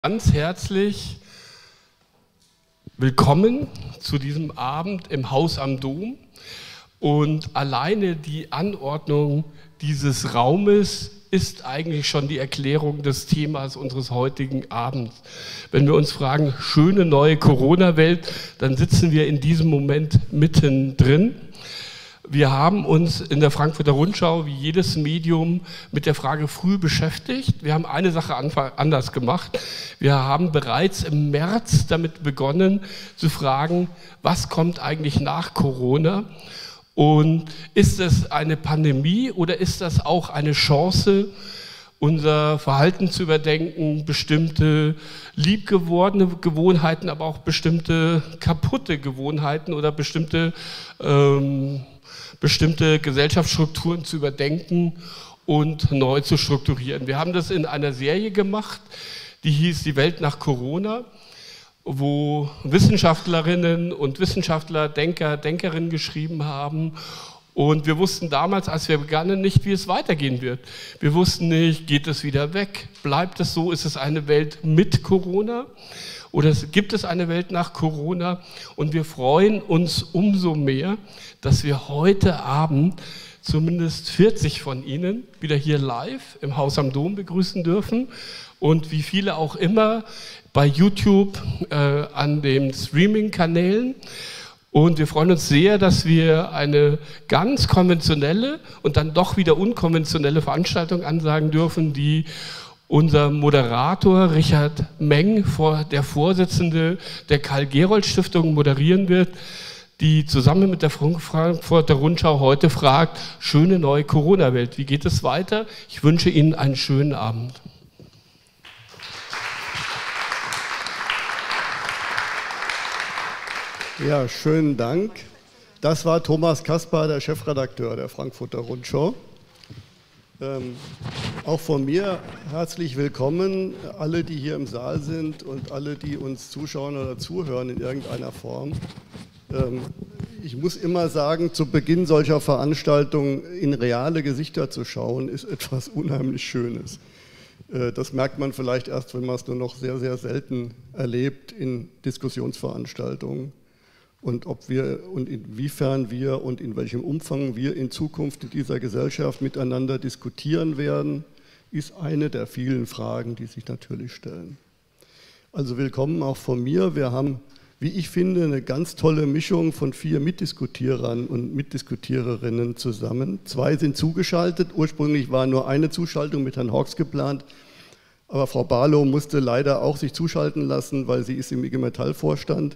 Ganz herzlich willkommen zu diesem Abend im Haus am Dom. Und alleine die Anordnung dieses Raumes ist eigentlich schon die Erklärung des Themas unseres heutigen Abends. Wenn wir uns fragen, schöne neue Corona-Welt, dann sitzen wir in diesem Moment mittendrin. Wir haben uns in der Frankfurter Rundschau, wie jedes Medium, mit der Frage früh beschäftigt. Wir haben eine Sache anders gemacht. Wir haben bereits im März damit begonnen zu fragen, was kommt eigentlich nach Corona? Und ist es eine Pandemie oder ist das auch eine Chance, unser Verhalten zu überdenken, bestimmte liebgewordene Gewohnheiten, aber auch bestimmte kaputte Gewohnheiten oder bestimmte Gesellschaftsstrukturen zu überdenken und neu zu strukturieren. Wir haben das in einer Serie gemacht, die hieß Die Welt nach Corona, wo Wissenschaftlerinnen und Wissenschaftler, Denker, Denkerinnen geschrieben haben. Und wir wussten damals, als wir begannen, nicht, wie es weitergehen wird. Wir wussten nicht, geht es wieder weg? Bleibt es so? Ist es eine Welt mit Corona? Oder gibt es eine Welt nach Corona? Und wir freuen uns umso mehr, dass wir heute Abend zumindest 40 von Ihnen wieder hier live im Haus am Dom begrüßen dürfen und wie viele auch immer bei YouTube an den Streaming-Kanälen. Und wir freuen uns sehr, dass wir eine ganz konventionelle und dann doch wieder unkonventionelle Veranstaltung ansagen dürfen, die unser Moderator Richard Meng, der Vorsitzende der Karl-Gerolds-Stiftung, moderieren wird, die zusammen mit der Frankfurter Rundschau heute fragt, schöne neue Corona-Welt, wie geht es weiter? Ich wünsche Ihnen einen schönen Abend. Ja, schönen Dank. Das war Thomas Caspar, der Chefredakteur der Frankfurter Rundschau. Auch von mir herzlich willkommen, alle, die hier im Saal sind und alle, die uns zuschauen oder zuhören in irgendeiner Form. Ich muss immer sagen, zu Beginn solcher Veranstaltungen in reale Gesichter zu schauen, ist etwas unheimlich Schönes. Das merkt man vielleicht erst, wenn man es nur noch sehr, sehr selten erlebt in Diskussionsveranstaltungen. Und ob wir und inwiefern wir und in welchem Umfang wir in Zukunft in dieser Gesellschaft miteinander diskutieren werden, ist eine der vielen Fragen, die sich natürlich stellen. Also willkommen auch von mir. Wir haben, wie ich finde, eine ganz tolle Mischung von 4 Mitdiskutierern und Mitdiskutiererinnen zusammen. 2 sind zugeschaltet. Ursprünglich war nur eine Zuschaltung mit Herrn Hawks geplant, aber Frau Barlow musste leider auch sich zuschalten lassen, weil sie ist im IG Metall-Vorstand.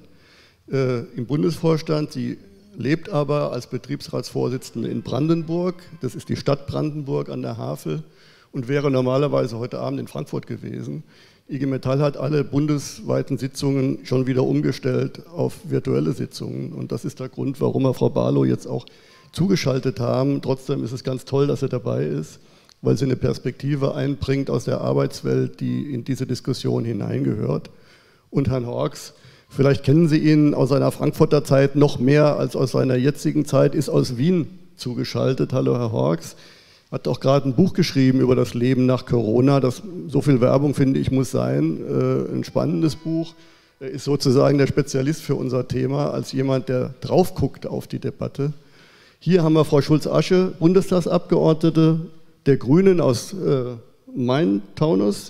Im Bundesvorstand. Sie lebt aber als Betriebsratsvorsitzende in Brandenburg. Das ist die Stadt Brandenburg an der Havel und wäre normalerweise heute Abend in Frankfurt gewesen. IG Metall hat alle bundesweiten Sitzungen schon wieder umgestellt auf virtuelle Sitzungen. Und das ist der Grund, warum wir Frau Barlow jetzt auch zugeschaltet haben. Trotzdem ist es ganz toll, dass sie dabei ist, weil sie eine Perspektive einbringt aus der Arbeitswelt, die in diese Diskussion hineingehört. Und Herrn Hawks, vielleicht kennen Sie ihn aus seiner Frankfurter Zeit noch mehr als aus seiner jetzigen Zeit, ist aus Wien zugeschaltet. Hallo Herr Hawks, hat auch gerade ein Buch geschrieben über das Leben nach Corona. So viel Werbung, finde ich, muss sein. Ein spannendes Buch. Er ist sozusagen der Spezialist für unser Thema, als jemand, der drauf guckt auf die Debatte. Hier haben wir Frau Schulz-Asche, Bundestagsabgeordnete der Grünen aus Main-Taunus.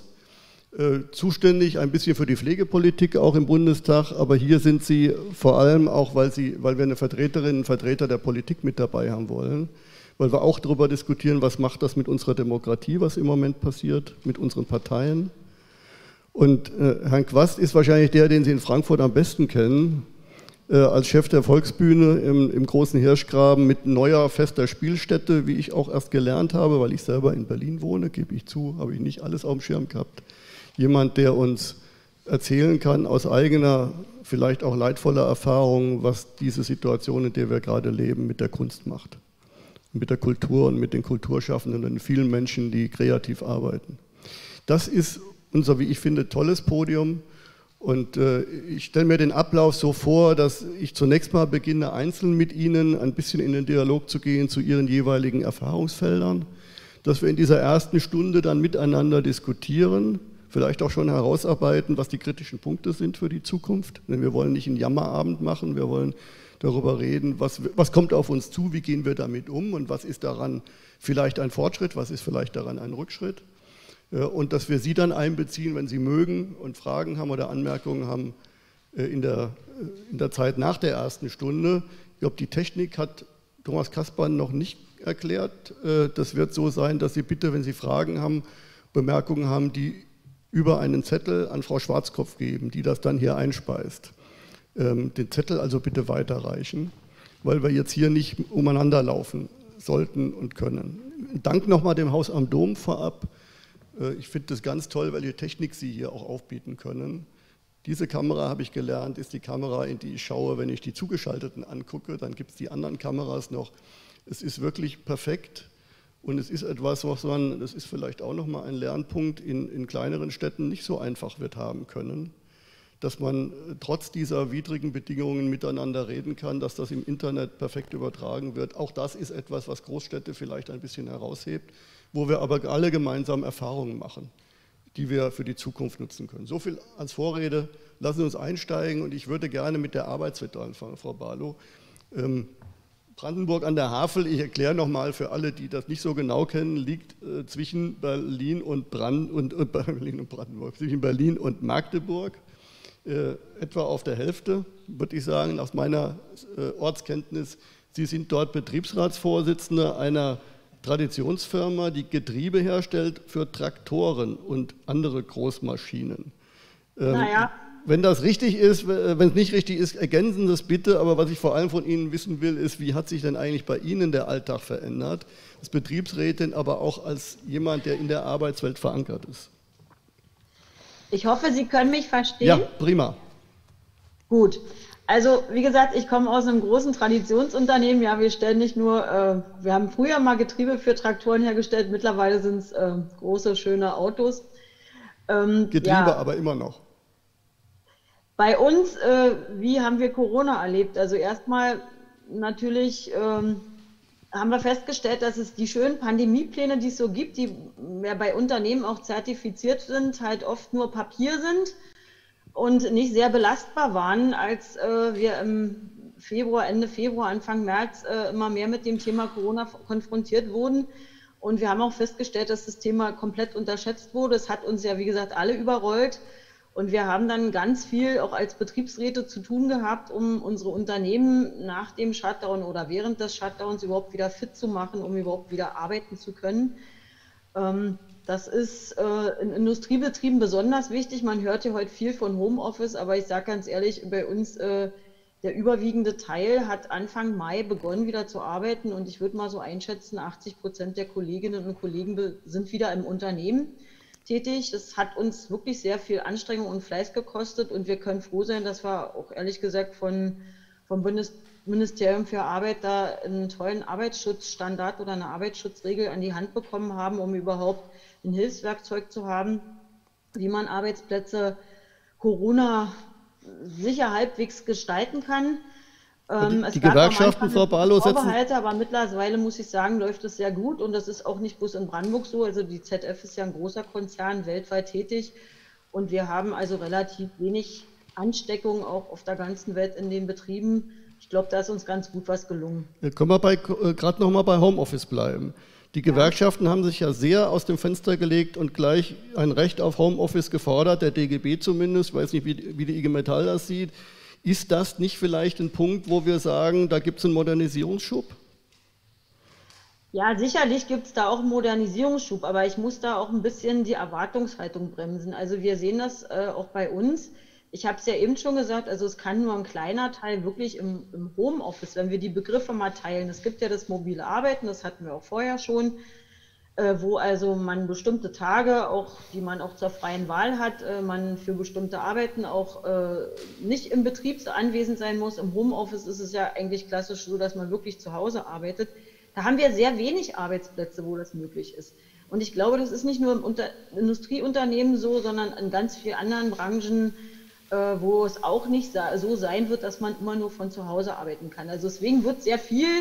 Zuständig ein bisschen für die Pflegepolitik auch im Bundestag, aber hier sind Sie vor allem auch, weil wir eine Vertreterin und Vertreter der Politik mit dabei haben wollen, weil wir auch darüber diskutieren, was macht das mit unserer Demokratie, was im Moment passiert, mit unseren Parteien. Und Herrn Quast ist wahrscheinlich der, den Sie in Frankfurt am besten kennen, als Chef der Volksbühne im großen Hirschgraben mit neuer fester Spielstätte, wie ich auch erst gelernt habe, weil ich selber in Berlin wohne, gebe ich zu, habe ich nicht alles auf dem Schirm gehabt. Jemand, der uns erzählen kann aus eigener, vielleicht auch leidvoller Erfahrung, was diese Situation, in der wir gerade leben, mit der Kunst macht. Mit der Kultur und mit den Kulturschaffenden und den vielen Menschen, die kreativ arbeiten. Das ist unser, wie ich finde, tolles Podium. Und ich stelle mir den Ablauf so vor, dass ich zunächst mal beginne, einzeln mit Ihnen ein bisschen in den Dialog zu gehen zu Ihren jeweiligen Erfahrungsfeldern, dass wir in dieser ersten Stunde dann miteinander diskutieren, vielleicht auch schon herausarbeiten, was die kritischen Punkte sind für die Zukunft. Denn wir wollen nicht einen Jammerabend machen, wir wollen darüber reden, was kommt auf uns zu, wie gehen wir damit um und was ist daran vielleicht ein Fortschritt, was ist vielleicht daran ein Rückschritt. Und dass wir Sie dann einbeziehen, wenn Sie mögen und Fragen haben oder Anmerkungen haben in der Zeit nach der ersten Stunde. Ich glaube, die Technik hat Thomas Kaspan noch nicht erklärt. Das wird so sein, dass Sie bitte, wenn Sie Fragen haben, Bemerkungen haben, die über einen Zettel an Frau Schwarzkopf geben, die das dann hier einspeist. Den Zettel also bitte weiterreichen, weil wir jetzt hier nicht umeinander laufen sollten und können. Dank nochmal dem Haus am Dom vorab. Ich finde das ganz toll, weil die Technik Sie hier auch aufbieten können. Diese Kamera, habe ich gelernt, ist die Kamera, in die ich schaue, wenn ich die Zugeschalteten angucke. Dann gibt es die anderen Kameras noch. Es ist wirklich perfekt und es ist etwas, was man, das ist vielleicht auch nochmal ein Lernpunkt, in kleineren Städten nicht so einfach wird haben können, dass man trotz dieser widrigen Bedingungen miteinander reden kann, dass das im Internet perfekt übertragen wird. Auch das ist etwas, was Großstädte vielleicht ein bisschen heraushebt, wo wir aber alle gemeinsam Erfahrungen machen, die wir für die Zukunft nutzen können. So viel als Vorrede. Lassen Sie uns einsteigen und ich würde gerne mit der Arbeitswette anfangen, Frau Barlow. Brandenburg an der Havel, ich erkläre nochmal für alle, die das nicht so genau kennen, liegt zwischen Berlin und Brandenburg, zwischen Berlin und Magdeburg, etwa auf der Hälfte, würde ich sagen, aus meiner Ortskenntnis. Sie sind dort Betriebsratsvorsitzende einer Traditionsfirma, die Getriebe herstellt für Traktoren und andere Großmaschinen. Naja. Wenn das richtig ist, wenn es nicht richtig ist, ergänzen Sie das bitte. Aber was ich vor allem von Ihnen wissen will, ist, wie hat sich denn eigentlich bei Ihnen der Alltag verändert? Als Betriebsrätin, aber auch als jemand, der in der Arbeitswelt verankert ist. Ich hoffe, Sie können mich verstehen. Ja, prima. Gut. Also wie gesagt, ich komme aus einem großen Traditionsunternehmen. Ja, wir stellen nicht nur, wir haben früher mal Getriebe für Traktoren hergestellt, mittlerweile sind es große, schöne Autos. Getriebe ja, aber immer noch. Bei uns, wie haben wir Corona erlebt? Also erstmal natürlich haben wir festgestellt, dass es die schönen Pandemiepläne, die es so gibt, die ja bei Unternehmen auch zertifiziert sind, halt oft nur Papier sind und nicht sehr belastbar waren, als wir im Februar, Ende Februar, Anfang März immer mehr mit dem Thema Corona konfrontiert wurden. Und wir haben auch festgestellt, dass das Thema komplett unterschätzt wurde. Es hat uns ja, wie gesagt, alle überrollt. Und wir haben dann ganz viel auch als Betriebsräte zu tun gehabt, um unsere Unternehmen nach dem Shutdown oder während des Shutdowns überhaupt wieder fit zu machen, um überhaupt wieder arbeiten zu können. Das ist in Industriebetrieben besonders wichtig. Man hört ja heute viel von Homeoffice, aber ich sage ganz ehrlich, bei uns der überwiegende Teil hat Anfang Mai begonnen wieder zu arbeiten und ich würde mal so einschätzen, 80% der Kolleginnen und Kollegen sind wieder im Unternehmen tätig. Das hat uns wirklich sehr viel Anstrengung und Fleiß gekostet und wir können froh sein, dass wir auch ehrlich gesagt vom Bundesministerium für Arbeit da einen tollen Arbeitsschutzstandard oder eine Arbeitsschutzregel an die Hand bekommen haben, um überhaupt ein Hilfswerkzeug zu haben, wie man Arbeitsplätze Corona sicher halbwegs gestalten kann. Die Gewerkschaften, Frau Barlow, setzen... Aber mittlerweile muss ich sagen, läuft es sehr gut und das ist auch nicht bloß in Brandenburg so. Also die ZF ist ja ein großer Konzern, weltweit tätig und wir haben also relativ wenig Ansteckung auch auf der ganzen Welt in den Betrieben. Ich glaube, da ist uns ganz gut was gelungen. Jetzt können wir gerade noch mal bei Homeoffice bleiben. Die Gewerkschaften haben sich ja sehr aus dem Fenster gelegt und gleich ein Recht auf Homeoffice gefordert, der DGB zumindest, ich weiß nicht, wie die IG Metall das sieht. Ist das nicht vielleicht ein Punkt, wo wir sagen, da gibt es einen Modernisierungsschub? Ja, sicherlich gibt es da auch einen Modernisierungsschub, aber ich muss da auch ein bisschen die Erwartungshaltung bremsen. Also wir sehen das auch bei uns. Ich habe es ja eben schon gesagt, also es kann nur ein kleiner Teil wirklich im Homeoffice, wenn wir die Begriffe mal teilen. Es gibt ja das mobile Arbeiten, das hatten wir auch vorher schon, wo also man bestimmte Tage, auch, die man auch zur freien Wahl hat, man für bestimmte Arbeiten auch nicht im Betrieb anwesend sein muss. Im Homeoffice ist es ja eigentlich klassisch so, dass man wirklich zu Hause arbeitet. Da haben wir sehr wenig Arbeitsplätze, wo das möglich ist. Und ich glaube, das ist nicht nur im Industrieunternehmen so, sondern in ganz vielen anderen Branchen, wo es auch nicht so sein wird, dass man immer nur von zu Hause arbeiten kann. Also deswegen wird sehr viel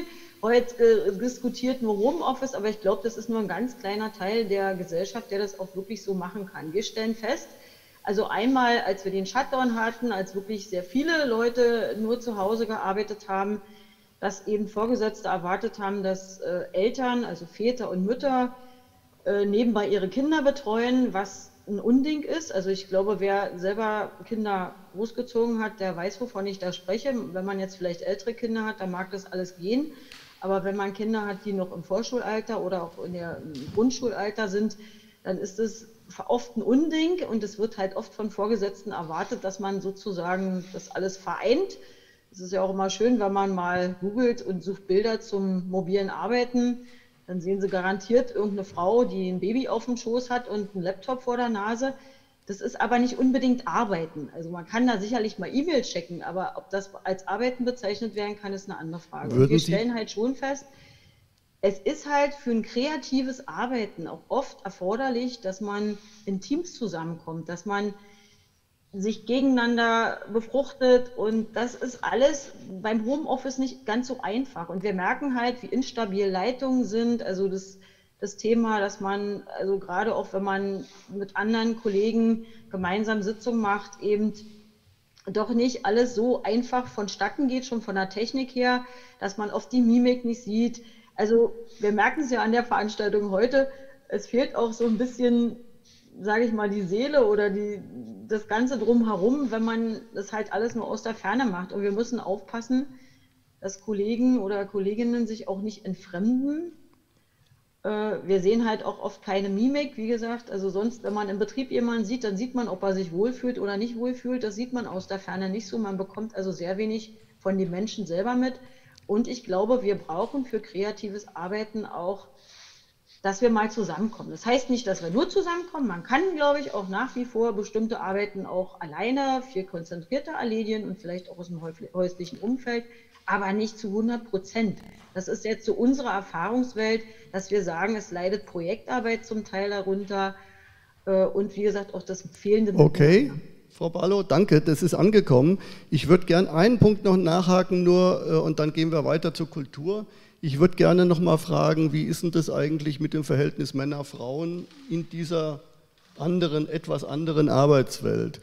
heute diskutiert nur Homeoffice, aber ich glaube, das ist nur ein ganz kleiner Teil der Gesellschaft, der das auch wirklich so machen kann. Wir stellen fest, also einmal, als wir den Shutdown hatten, als wirklich sehr viele Leute nur zu Hause gearbeitet haben, dass eben Vorgesetzte erwartet haben, dass Eltern, also Väter und Mütter, nebenbei ihre Kinder betreuen, was ein Unding ist. Also ich glaube, wer selber Kinder großgezogen hat, der weiß, wovon ich da spreche. Wenn man jetzt vielleicht ältere Kinder hat, dann mag das alles gehen. Aber wenn man Kinder hat, die noch im Vorschulalter oder auch im Grundschulalter sind, dann ist es oft ein Unding und es wird halt oft von Vorgesetzten erwartet, dass man sozusagen das alles vereint. Es ist ja auch immer schön, wenn man mal googelt und sucht Bilder zum mobilen Arbeiten, dann sehen Sie garantiert irgendeine Frau, die ein Baby auf dem Schoß hat und einen Laptop vor der Nase. Das ist aber nicht unbedingt Arbeiten. Also man kann da sicherlich mal E-Mail checken, aber ob das als Arbeiten bezeichnet werden kann, ist eine andere Frage. Und wir stellen halt schon fest, es ist halt für ein kreatives Arbeiten auch oft erforderlich, dass man in Teams zusammenkommt, dass man sich gegeneinander befruchtet und das ist alles beim Homeoffice nicht ganz so einfach. Und wir merken halt, wie instabil Leitungen sind, also das Thema, dass man, also gerade auch wenn man mit anderen Kollegen gemeinsam Sitzungen macht, eben doch nicht alles so einfach vonstatten geht, schon von der Technik her, dass man oft die Mimik nicht sieht. Also wir merken es ja an der Veranstaltung heute, es fehlt auch so ein bisschen, sage ich mal, die Seele oder das Ganze drumherum, wenn man das halt alles nur aus der Ferne macht. Und wir müssen aufpassen, dass Kollegen oder Kolleginnen sich auch nicht entfremden. Wir sehen halt auch oft keine Mimik, wie gesagt. Also sonst, wenn man im Betrieb jemanden sieht, dann sieht man, ob er sich wohlfühlt oder nicht wohlfühlt. Das sieht man aus der Ferne nicht so. Man bekommt also sehr wenig von den Menschen selber mit. Und ich glaube, wir brauchen für kreatives Arbeiten auch, dass wir mal zusammenkommen. Das heißt nicht, dass wir nur zusammenkommen. Man kann, glaube ich, auch nach wie vor bestimmte Arbeiten auch alleine viel konzentrierter erledigen und vielleicht auch aus dem häuslichen Umfeld, aber nicht zu 100%. Das ist jetzt so unsere Erfahrungswelt, dass wir sagen, es leidet Projektarbeit zum Teil darunter und wie gesagt auch das fehlende Okay, Frau Ballo, danke, das ist angekommen. Ich würde gern einen Punkt noch nachhaken und dann gehen wir weiter zur Kultur. Ich würde gerne noch mal fragen, wie ist denn das eigentlich mit dem Verhältnis Männer-Frauen in dieser etwas anderen Arbeitswelt?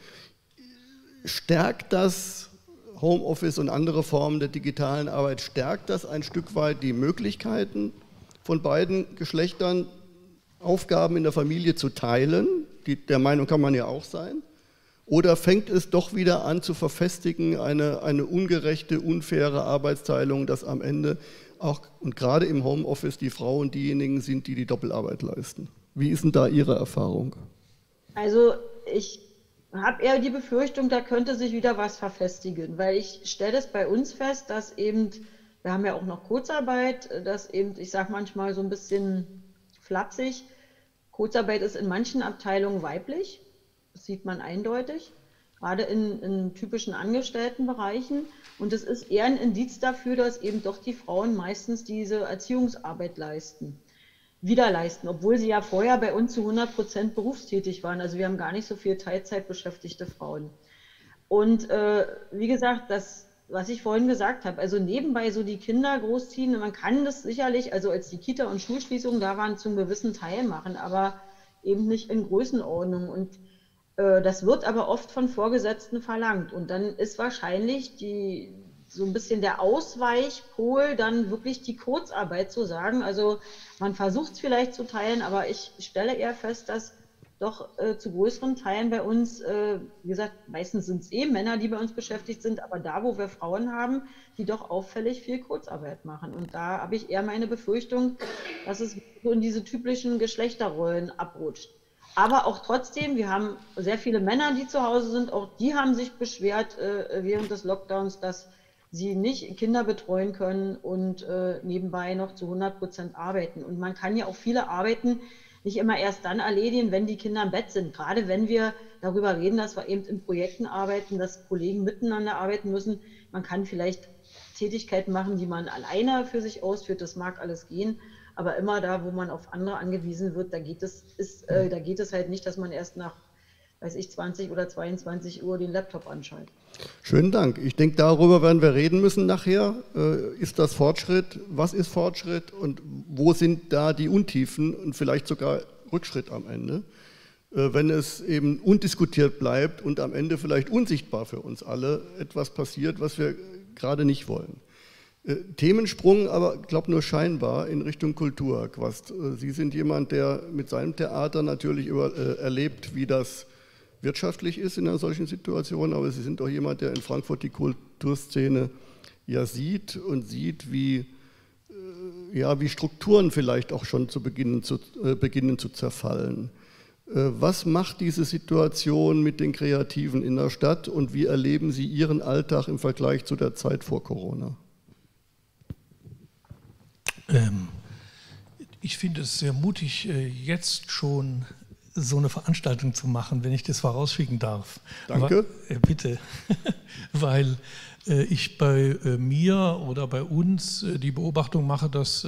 Stärkt das Homeoffice und andere Formen der digitalen Arbeit, stärkt das ein Stück weit die Möglichkeiten von beiden Geschlechtern, Aufgaben in der Familie zu teilen? Der Meinung kann man ja auch sein. Oder fängt es doch wieder an zu verfestigen, eine ungerechte, unfaire Arbeitsteilung, dass am Ende auch und gerade im Homeoffice die Frauen diejenigen sind, die die Doppelarbeit leisten? Wie ist denn da Ihre Erfahrung? Also ich habe eher die Befürchtung, da könnte sich wieder was verfestigen, weil ich stelle es bei uns fest, dass eben, wir haben ja auch noch Kurzarbeit, dass eben, ich sage manchmal so ein bisschen flapsig, Kurzarbeit ist in manchen Abteilungen weiblich, das sieht man eindeutig, gerade in typischen Angestelltenbereichen. Und es ist eher ein Indiz dafür, dass eben doch die Frauen meistens diese Erziehungsarbeit wieder leisten, obwohl sie ja vorher bei uns zu 100% berufstätig waren. Also wir haben gar nicht so viel Teilzeitbeschäftigte Frauen. Und wie gesagt, das, was ich vorhin gesagt habe, also nebenbei so die Kinder großziehen, man kann das sicherlich, also als die Kita- und Schulschließungen da waren, zum gewissen Teil machen, aber eben nicht in Größenordnung. Und das wird aber oft von Vorgesetzten verlangt. Und dann ist wahrscheinlich so ein bisschen der Ausweichpol dann wirklich die Kurzarbeit zu sagen. Also man versucht es vielleicht zu teilen, aber ich stelle eher fest, dass doch zu größeren Teilen bei uns, wie gesagt, meistens sind es Männer, die bei uns beschäftigt sind, aber da, wo wir Frauen haben, die doch auffällig viel Kurzarbeit machen. Und da habe ich eher meine Befürchtung, dass es so in diese typischen Geschlechterrollen abrutscht. Aber auch trotzdem, wir haben sehr viele Männer, die zu Hause sind, auch die haben sich beschwert während des Lockdowns, dass sie nicht Kinder betreuen können und nebenbei noch zu 100% arbeiten. Und man kann ja auch viele Arbeiten nicht immer erst dann erledigen, wenn die Kinder im Bett sind. Gerade wenn wir darüber reden, dass wir eben in Projekten arbeiten, dass Kollegen miteinander arbeiten müssen. Man kann vielleicht Tätigkeiten machen, die man alleine für sich ausführt, das mag alles gehen. Aber immer da, wo man auf andere angewiesen wird, da geht es halt nicht, dass man erst nach weiß ich, 20 oder 22 Uhr den Laptop anschalte. Schönen Dank. Ich denke, darüber werden wir reden müssen nachher. Ist das Fortschritt? Was ist Fortschritt? Und wo sind da die Untiefen und vielleicht sogar Rückschritt am Ende? Wenn es eben undiskutiert bleibt und am Ende vielleicht unsichtbar für uns alle etwas passiert, was wir gerade nicht wollen. Themensprung, aber ich glaube nur scheinbar in Richtung Kultur. Quast. Sie sind jemand, der mit seinem Theater natürlich erlebt, wie das wirtschaftlich ist in einer solchen Situation, aber Sie sind auch jemand, der in Frankfurt die Kulturszene ja sieht und sieht, wie Strukturen vielleicht auch schon beginnen zu zerfallen. Was macht diese Situation mit den Kreativen in der Stadt und wie erleben Sie Ihren Alltag im Vergleich zu der Zeit vor Corona? Ich finde es sehr mutig, jetzt schon so eine Veranstaltung zu machen, wenn ich das vorausschicken darf. Danke. Bitte. Weil ich bei mir oder bei uns die Beobachtung mache, dass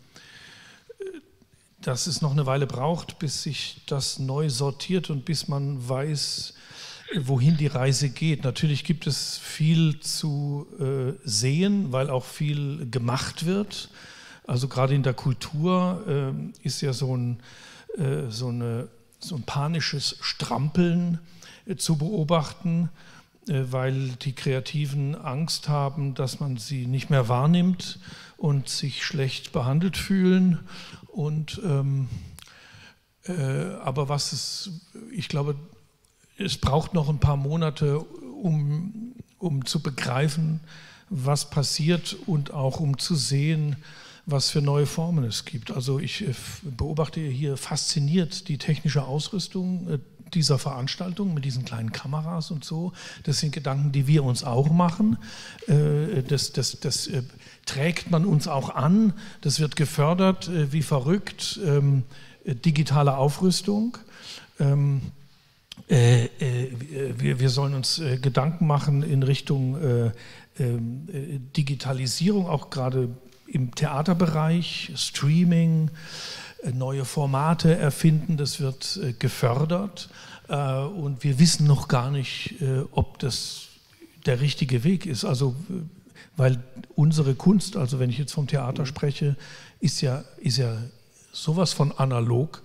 es noch eine Weile braucht, bis sich das neu sortiert und bis man weiß, wohin die Reise geht. Natürlich gibt es viel zu sehen, weil auch viel gemacht wird. Also gerade in der Kultur ist ja so ein panisches Strampeln zu beobachten, weil die Kreativen Angst haben, dass man sie nicht mehr wahrnimmt und sich schlecht behandelt fühlen. Aber ich glaube, es braucht noch ein paar Monate, um zu begreifen, was passiert und auch um zu sehen, was für neue Formen es gibt. Also ich beobachte hier fasziniert die technische Ausrüstung dieser Veranstaltung mit diesen kleinen Kameras und so. Das sind Gedanken, die wir uns auch machen. Das trägt man uns auch an. Das wird gefördert wie verrückt. Digitale Aufrüstung. Wir sollen uns Gedanken machen in Richtung Digitalisierung, auch gerade im Theaterbereich, Streaming, neue Formate erfinden, das wird gefördert und wir wissen noch gar nicht, ob das der richtige Weg ist. Also, weil unsere Kunst, also wenn ich jetzt vom Theater spreche, ist ja sowas von analog.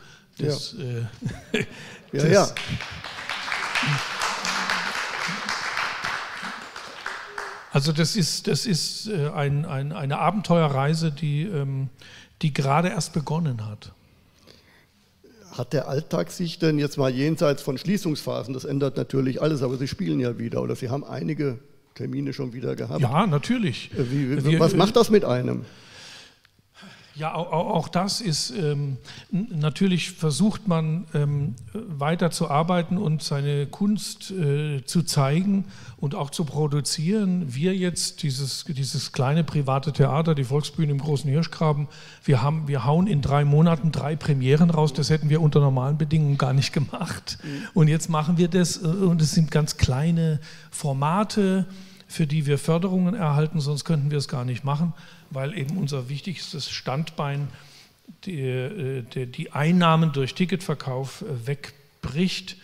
Ja. Also das ist eine Abenteuerreise, die gerade erst begonnen hat. Hat der Alltag sich denn jetzt mal jenseits von Schließungsphasen, das ändert natürlich alles, aber Sie spielen ja wieder oder Sie haben einige Termine schon wieder gehabt. Ja, natürlich. Was macht das mit einem? Ja, auch das ist, natürlich versucht man weiter zu arbeiten und seine Kunst zu zeigen und auch zu produzieren. Wir jetzt, dieses kleine private Theater, die Volksbühne im Großen Hirschgraben, wir hauen in 3 Monaten 3 Premieren raus, das hätten wir unter normalen Bedingungen gar nicht gemacht. Und jetzt machen wir das und es sind ganz kleine Formate, für die wir Förderungen erhalten, sonst könnten wir es gar nicht machen, weil eben unser wichtigstes Standbein, die Einnahmen durch Ticketverkauf wegbricht.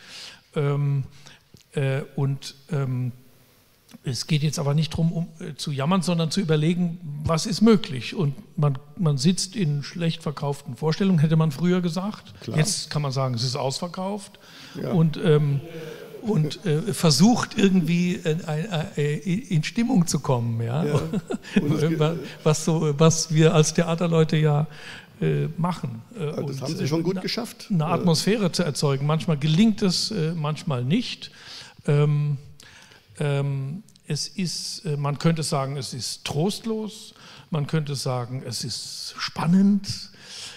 Es geht jetzt aber nicht darum, zu jammern, sondern zu überlegen, was ist möglich. Und man sitzt in schlecht verkauften Vorstellungen, hätte man früher gesagt. Klar. Jetzt kann man sagen, es ist ausverkauft. Ja. Und versucht irgendwie in Stimmung zu kommen, ja? Ja. Was wir als Theaterleute ja machen. Das haben Sie schon gut geschafft. Eine Atmosphäre zu erzeugen. Manchmal gelingt es, manchmal nicht. Es ist, man könnte sagen, es ist trostlos. Man könnte sagen, es ist spannend.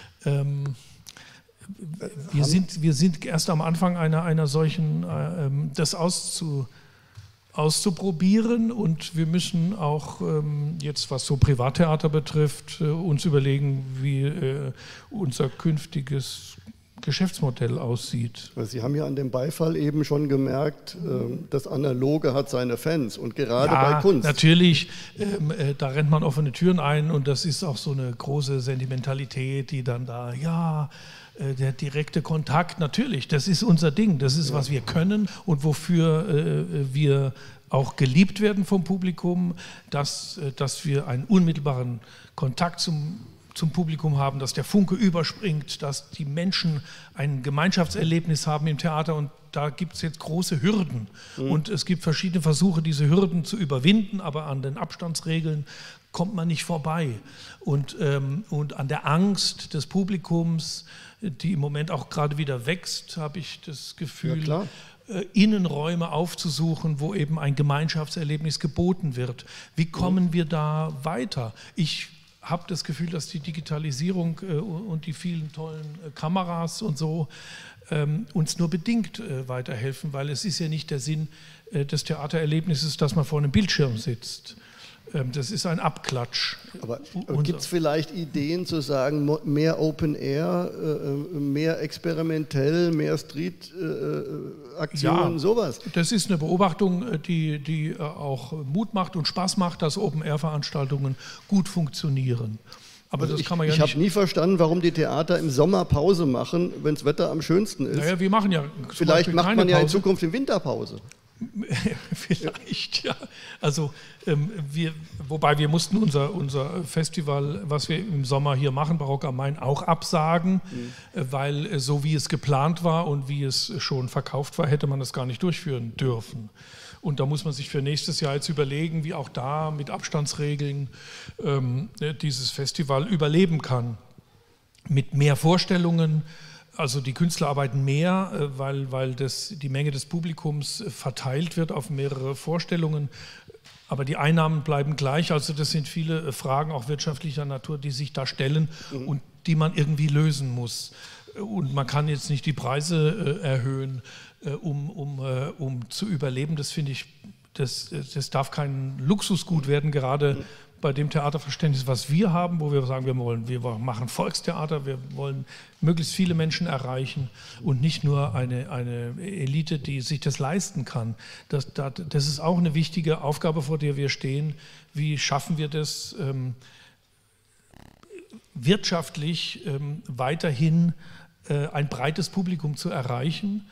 Wir sind erst am Anfang einer solchen, das auszuprobieren und wir müssen auch jetzt, was so Privattheater betrifft, uns überlegen, wie unser künftiges Geschäftsmodell aussieht. Sie haben ja an dem Beifall eben schon gemerkt, das Analoge hat seine Fans und gerade bei Kunst. Natürlich, da rennt man offene Türen ein und das ist auch so eine große Sentimentalität, die dann da, der direkte Kontakt, natürlich, das ist unser Ding, das ist, was wir können und wofür wir auch geliebt werden vom Publikum, dass wir einen unmittelbaren Kontakt zum Publikum haben, dass der Funke überspringt, dass die Menschen ein Gemeinschaftserlebnis haben im Theater und da gibt es jetzt große Hürden und es gibt verschiedene Versuche, diese Hürden zu überwinden, aber an den Abstandsregeln kommt man nicht vorbei und an der Angst des Publikums, die im Moment auch gerade wieder wächst, habe ich das Gefühl, Innenräume aufzusuchen, wo eben ein Gemeinschaftserlebnis geboten wird. Wie kommen wir da weiter? Ich habe das Gefühl, dass die Digitalisierung und die vielen tollen Kameras und so uns nur bedingt weiterhelfen, weil es ist ja nicht der Sinn des Theatererlebnisses, dass man vor einem Bildschirm sitzt. Das ist ein Abklatsch. Aber gibt es vielleicht Ideen zu sagen, mehr Open Air, mehr experimentell, mehr Street-Aktionen, sowas? Das ist eine Beobachtung, die auch Mut macht und Spaß macht, dass Open Air Veranstaltungen gut funktionieren. Aber das kann man ja nicht. Ich habe nie verstanden, warum die Theater im Sommer Pause machen, wenn das Wetter am schönsten ist. Naja, wir machen ja. Vielleicht macht man ja in Zukunft in Winterpause. Vielleicht, ja. Also wobei wir mussten unser Festival, was wir im Sommer hier machen, Barock am Main, auch absagen, weil so wie es geplant war und wie es schon verkauft war, hätte man das gar nicht durchführen dürfen. Und da muss man sich für nächstes Jahr jetzt überlegen, wie auch da mit Abstandsregeln dieses Festival überleben kann. Mit mehr Vorstellungen. Also die Künstler arbeiten mehr, weil die Menge des Publikums verteilt wird auf mehrere Vorstellungen. Aber die Einnahmen bleiben gleich. Also das sind viele Fragen auch wirtschaftlicher Natur, die sich da stellen und die man irgendwie lösen muss. Und man kann jetzt nicht die Preise erhöhen, um zu überleben. Das finde ich, das darf kein Luxusgut werden, gerade bei dem Theaterverständnis, was wir haben, wo wir sagen, wir machen Volkstheater, wir wollen möglichst viele Menschen erreichen und nicht nur eine Elite, die sich das leisten kann. Das ist auch eine wichtige Aufgabe, vor der wir stehen. Wie schaffen wir das wirtschaftlich weiterhin ein breites Publikum zu erreichen?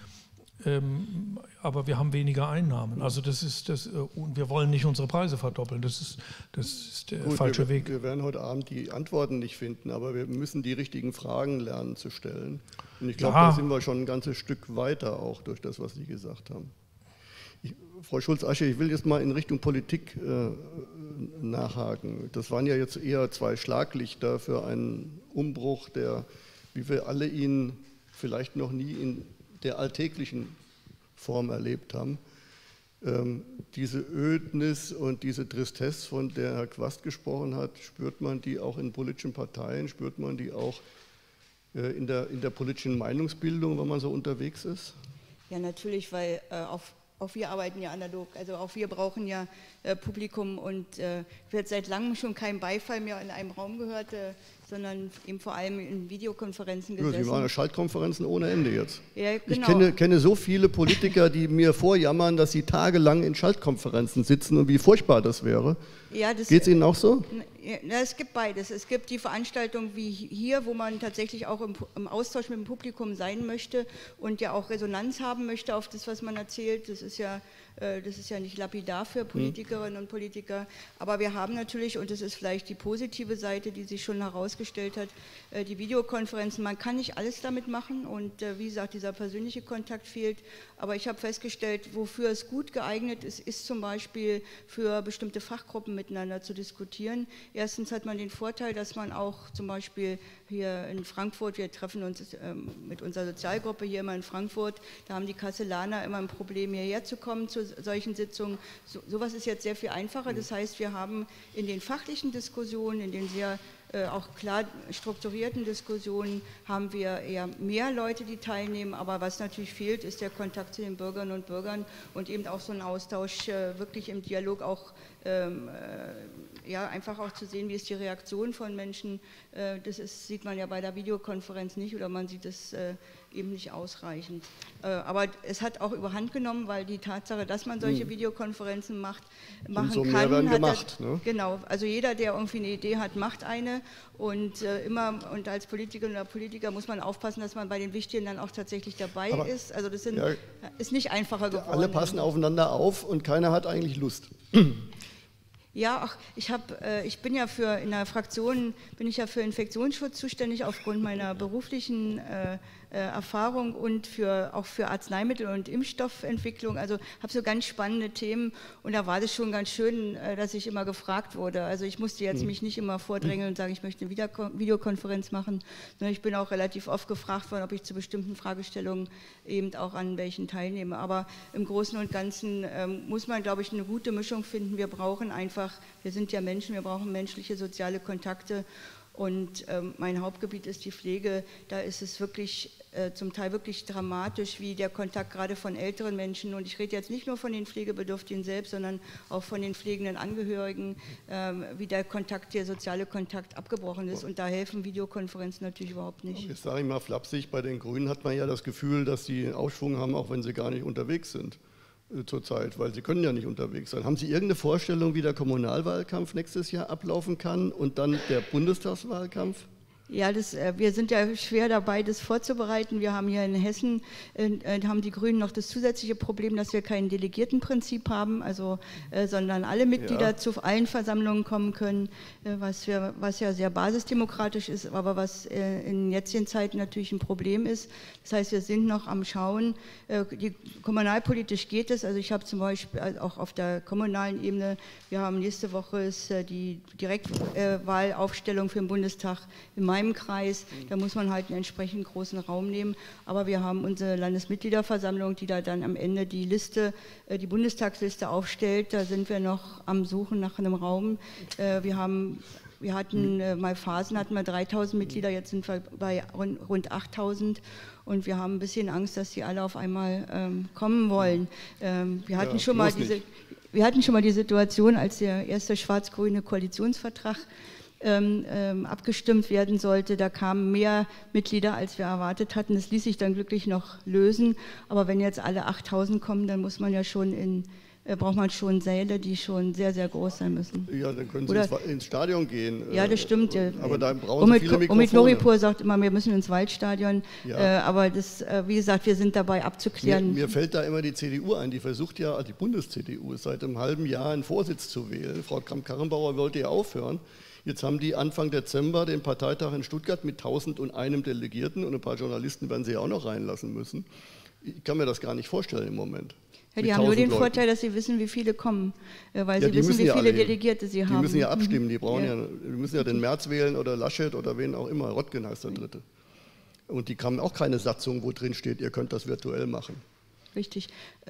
Aber wir haben weniger Einnahmen. Also und wir wollen nicht unsere Preise verdoppeln. Das ist der falsche Weg. Wir werden heute Abend die Antworten nicht finden, aber wir müssen die richtigen Fragen lernen zu stellen. Und ich glaube, da sind wir schon ein ganzes Stück weiter, auch durch das, was Sie gesagt haben. Frau Schulz-Asche, ich will jetzt mal in Richtung Politik nachhaken. Das waren ja jetzt eher zwei Schlaglichter für einen Umbruch, der, wie wir alle ihn vielleicht noch nie in der alltäglichen Form erlebt haben. Diese Ödnis und diese Tristesse, von der Herr Quast gesprochen hat, spürt man die auch in politischen Parteien, spürt man die auch in der politischen Meinungsbildung, wenn man so unterwegs ist? Ja, natürlich, weil auch wir arbeiten ja analog, also auch wir brauchen ja Publikum und wird seit langem schon kein Beifall mehr in einem Raum gehört, sondern eben vor allem in Videokonferenzen gesessen. Ja, Sie waren ja Schaltkonferenzen ohne Ende jetzt. Ja, genau. Ich kenne so viele Politiker, die mir vorjammern, dass sie tagelang in Schaltkonferenzen sitzen und wie furchtbar das wäre. Ja, geht es Ihnen auch so? Ja, es gibt beides. Es gibt die Veranstaltungen wie hier, wo man tatsächlich auch im Austausch mit dem Publikum sein möchte und ja auch Resonanz haben möchte auf das, was man erzählt. Das ist ja nicht lapidar für Politikerinnen und Politiker, aber wir haben natürlich, und das ist vielleicht die positive Seite, die sich schon herausgestellt hat, die Videokonferenzen. Man kann nicht alles damit machen und wie gesagt, dieser persönliche Kontakt fehlt, aber ich habe festgestellt, wofür es gut geeignet ist, ist zum Beispiel für bestimmte Fachgruppen miteinander zu diskutieren. Erstens hat man den Vorteil, dass man auch zum Beispiel hier in Frankfurt, wir treffen uns mit unserer Sozialgruppe hier immer in Frankfurt, da haben die Kastellaner immer ein Problem, hierher zu kommen zu solchen Sitzungen. Sowas ist jetzt sehr viel einfacher, das heißt, wir haben in den fachlichen Diskussionen, in den sehr auch klar strukturierten Diskussionen haben wir eher mehr Leute, die teilnehmen, aber was natürlich fehlt, ist der Kontakt zu den Bürgerinnen und Bürgern und eben auch so ein Austausch, wirklich im Dialog auch, ja, einfach auch zu sehen, wie ist die Reaktion von Menschen. Sieht man ja bei der Videokonferenz nicht oder man sieht es eben nicht ausreichend. Aber es hat auch überhand genommen, weil die Tatsache, dass man solche Videokonferenzen machen umso kann, mehr werden hat gemacht, ne? Genau, also jeder, der irgendwie eine Idee hat, macht eine und und als Politikerin oder Politiker muss man aufpassen, dass man bei den Wichtigen dann auch tatsächlich dabei ist. Also das ist nicht einfacher geworden. Alle passen aufeinander auf und keiner hat eigentlich Lust. Ja, ich bin ja in der Fraktion bin ich ja für Infektionsschutz zuständig aufgrund meiner beruflichen Erfahrung und auch für Arzneimittel und Impfstoffentwicklung. Also habe so ganz spannende Themen und da war das schon ganz schön, dass ich immer gefragt wurde. Also ich musste jetzt mich nicht immer vordrängeln und sagen, ich möchte eine Videokonferenz machen, sondern ich bin auch relativ oft gefragt worden, ob ich zu bestimmten Fragestellungen eben auch an welchen teilnehme. Aber im Großen und Ganzen muss man, glaube ich, eine gute Mischung finden. Wir sind ja Menschen, wir brauchen menschliche, soziale Kontakte. Und mein Hauptgebiet ist die Pflege. Da ist es wirklich zum Teil wirklich dramatisch, wie der Kontakt gerade von älteren Menschen, und ich rede jetzt nicht nur von den Pflegebedürftigen selbst, sondern auch von den pflegenden Angehörigen, wie der soziale Kontakt abgebrochen ist. Und da helfen Videokonferenzen natürlich überhaupt nicht. Jetzt sage ich mal flapsig, bei den Grünen hat man ja das Gefühl, dass sie einen Aufschwung haben, auch wenn sie gar nicht unterwegs sind zurzeit, weil sie können ja nicht unterwegs sein. Haben Sie irgendeine Vorstellung, wie der Kommunalwahlkampf nächstes Jahr ablaufen kann und dann der Bundestagswahlkampf? Ja, wir sind ja schwer dabei, das vorzubereiten. Wir haben hier in Hessen, haben die Grünen noch das zusätzliche Problem, dass wir kein Delegiertenprinzip haben, sondern alle Mitglieder zu allen Versammlungen kommen können, was ja sehr basisdemokratisch ist, aber was in jetzigen Zeiten natürlich ein Problem ist. Das heißt, wir sind noch am Schauen. Kommunalpolitisch geht es, also ich habe zum Beispiel auch auf der kommunalen Ebene, wir haben nächste Woche ist die Direktwahlaufstellung für den Bundestag in meinem Kreis, da muss man halt einen entsprechend großen Raum nehmen, aber wir haben unsere Landesmitgliederversammlung, die da dann am Ende die Bundestagsliste aufstellt, da sind wir noch am Suchen nach einem Raum. Wir hatten mal Phasen, hatten wir 3.000 Mitglieder, jetzt sind wir bei rund 8.000 und wir haben ein bisschen Angst, dass die alle auf einmal kommen wollen. Wir hatten schon mal die Situation, als der erste schwarz-grüne Koalitionsvertrag abgestimmt werden sollte, da kamen mehr Mitglieder, als wir erwartet hatten. Das ließ sich dann glücklich noch lösen, aber wenn jetzt alle 8.000 kommen, dann muss man ja braucht man schon Säle, die schon sehr, sehr groß sein müssen. Ja, dann können Sie ins Stadion gehen. Ja, das stimmt. Aber da brauchen Sie viele Mikrofone. Omid Noripur sagt immer, wir müssen ins Waldstadion, aber das, wie gesagt, wir sind dabei abzuklären. Mir fällt da immer die CDU ein, die versucht ja, die Bundes-CDU seit einem halben Jahr einen Vorsitz zu wählen. Frau Kramp-Karrenbauer wollte ja aufhören. Jetzt haben die Anfang Dezember den Parteitag in Stuttgart mit 1.001 Delegierten und ein paar Journalisten werden sie ja auch noch reinlassen müssen. Ich kann mir das gar nicht vorstellen im Moment. Ja, die haben nur den Vorteil, dass sie wissen, wie viele kommen, weil sie wissen, wie viele Delegierte sie haben. Die müssen ja abstimmen, die müssen ja den Merz wählen oder Laschet oder wen auch immer, Rottgen heißt der Dritte. Und die haben auch keine Satzung, wo drin steht, ihr könnt das virtuell machen. Richtig.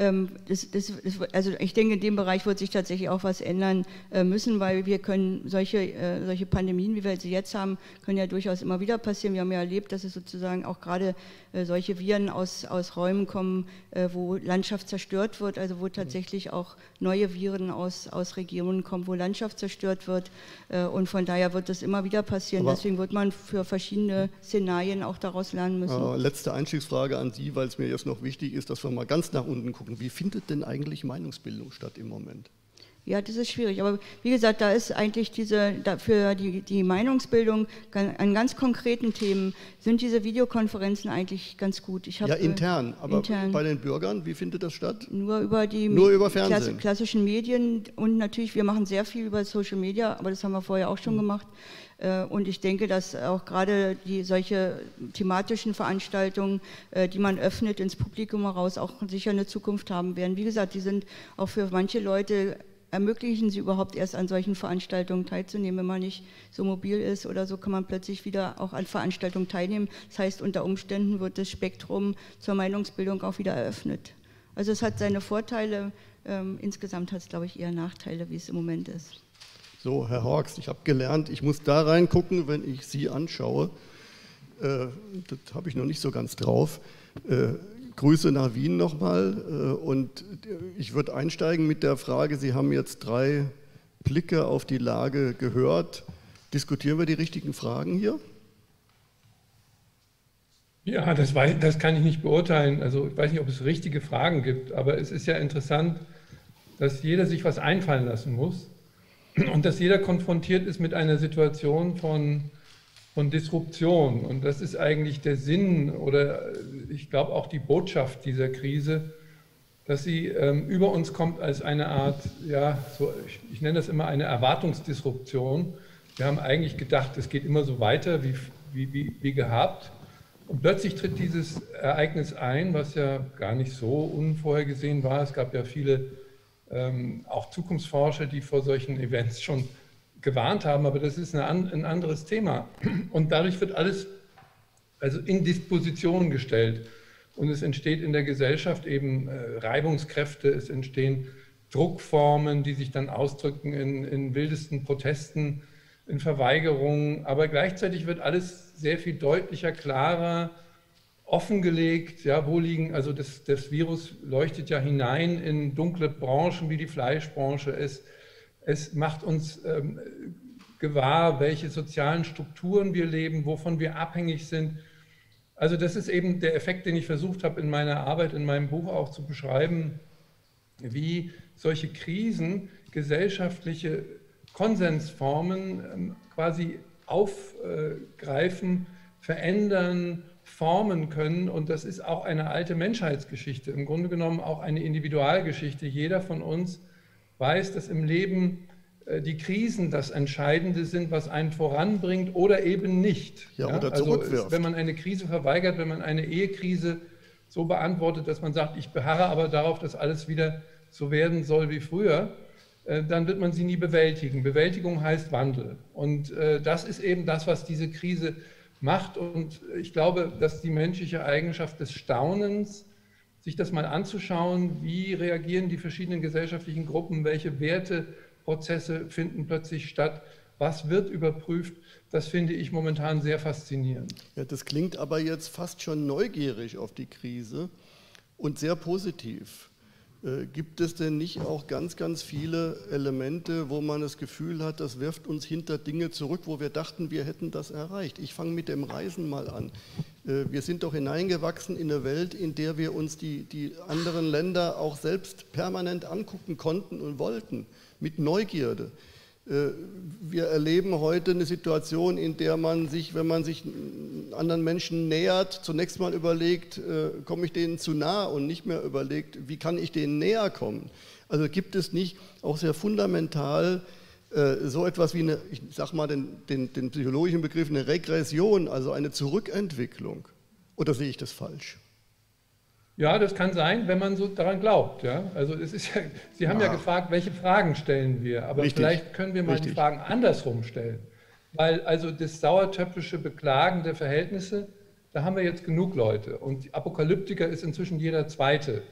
Also ich denke, in dem Bereich wird sich tatsächlich auch was ändern müssen, weil wir können solche Pandemien, wie wir sie jetzt haben, können ja durchaus immer wieder passieren. Wir haben ja erlebt, dass es sozusagen auch gerade solche Viren aus Räumen kommen, wo Landschaft zerstört wird, also wo tatsächlich auch neue Viren aus Regionen kommen, wo Landschaft zerstört wird. Und von daher wird das immer wieder passieren. Aber deswegen wird man für verschiedene Szenarien auch daraus lernen müssen. Letzte Einstiegsfrage an Sie, weil es mir jetzt noch wichtig ist, dass wir mal ganz nach unten gucken. Wie findet denn eigentlich Meinungsbildung statt im Moment? Ja, das ist schwierig, aber wie gesagt, da ist eigentlich für die Meinungsbildung an ganz konkreten Themen sind diese Videokonferenzen eigentlich ganz gut. Intern, aber intern. Bei den Bürgern, wie findet das statt? Nur über Fernsehen. Klassischen Medien und natürlich, wir machen sehr viel über Social Media, aber das haben wir vorher auch schon gemacht. Und ich denke, dass auch gerade solche thematischen Veranstaltungen, die man öffnet ins Publikum heraus, auch sicher eine Zukunft haben werden. Wie gesagt, die sind auch für manche Leute, ermöglichen sie überhaupt erst an solchen Veranstaltungen teilzunehmen. Wenn man nicht so mobil ist oder so, kann man plötzlich wieder auch an Veranstaltungen teilnehmen. Das heißt, unter Umständen wird das Spektrum zur Meinungsbildung auch wieder eröffnet. Also es hat seine Vorteile, insgesamt hat es, glaube ich, eher Nachteile, wie es im Moment ist. So, Herr Horst, ich habe gelernt, ich muss da reingucken, wenn ich Sie anschaue. Das habe ich noch nicht so ganz drauf. Grüße nach Wien nochmal. Und ich würde einsteigen mit der Frage, Sie haben jetzt 3 Blicke auf die Lage gehört. Diskutieren wir die richtigen Fragen hier? Ja, das kann ich nicht beurteilen. Also ich weiß nicht, ob es richtige Fragen gibt, aber es ist ja interessant, dass jeder sich was einfallen lassen muss und dass jeder konfrontiert ist mit einer Situation von Disruption. Und das ist eigentlich der Sinn oder ich glaube auch die Botschaft dieser Krise, dass sie über uns kommt als eine Art, ja, so, ich nenne das immer eine Erwartungsdisruption. Wir haben eigentlich gedacht, es geht immer so weiter wie gehabt. Und plötzlich tritt dieses Ereignis ein, was ja gar nicht so unvorhergesehen war. Es gab ja viele, auch Zukunftsforscher, die vor solchen Events schon gewarnt haben, aber das ist ein anderes Thema. Und dadurch wird alles also in Disposition gestellt. Und es entsteht in der Gesellschaft eben Reibungskräfte, es entstehen Druckformen, die sich dann ausdrücken in wildesten Protesten, in Verweigerungen, aber gleichzeitig wird alles sehr viel deutlicher, klarer, offengelegt. Ja, wo liegen, also das Virus leuchtet ja hinein in dunkle Branchen wie die Fleischbranche. Es macht uns gewahr, welche sozialen Strukturen wir leben, wovon wir abhängig sind. Also das ist eben der Effekt, den ich versucht habe in meiner Arbeit, in meinem Buch auch zu beschreiben, wie solche Krisen gesellschaftliche Konsensformen quasi aufgreifen, verändern, formen können. Und das ist auch eine alte Menschheitsgeschichte, im Grunde genommen auch eine Individualgeschichte. Jeder von uns weiß, dass im Leben die Krisen das Entscheidende sind, was einen voranbringt oder eben nicht. Ja, oder zurückwirft. Also wenn man eine Krise verweigert, wenn man eine Ehekrise so beantwortet, dass man sagt, ich beharre aber darauf, dass alles wieder so werden soll wie früher, dann wird man sie nie bewältigen. Bewältigung heißt Wandel. Und das ist eben das, was diese Krise macht. Und ich glaube, dass die menschliche Eigenschaft des Staunens, sich das mal anzuschauen, wie reagieren die verschiedenen gesellschaftlichen Gruppen, welche Werteprozesse finden plötzlich statt, was wird überprüft, das finde ich momentan sehr faszinierend. Ja, das klingt aber jetzt fast schon neugierig auf die Krise und sehr positiv. Gibt es denn nicht auch ganz, ganz viele Elemente, wo man das Gefühl hat, das wirft uns hinter Dinge zurück, wo wir dachten, wir hätten das erreicht? Ich fange mit dem Reisen mal an. Wir sind doch hineingewachsen in eine Welt, in der wir uns die anderen Länder auch selbst permanent angucken konnten und wollten, mit Neugierde. Wir erleben heute eine Situation, in der man sich, wenn man sich anderen Menschen nähert, zunächst mal überlegt, komme ich denen zu nah und nicht mehr überlegt, wie kann ich denen näher kommen. Also gibt es nicht auch sehr fundamental so etwas wie eine, ich sag mal den psychologischen Begriff, eine Regression, also eine Zurückentwicklung? Oder sehe ich das falsch? Ja, das kann sein, wenn man so daran glaubt. Ja? Also es ist ja, Sie haben ja gefragt, welche Fragen stellen wir, aber vielleicht können wir mal die Fragen andersrum stellen. Weil also das sauertöpfische Beklagen der Verhältnisse, da haben wir jetzt genug Leute und Apokalyptiker ist inzwischen jeder Zweite.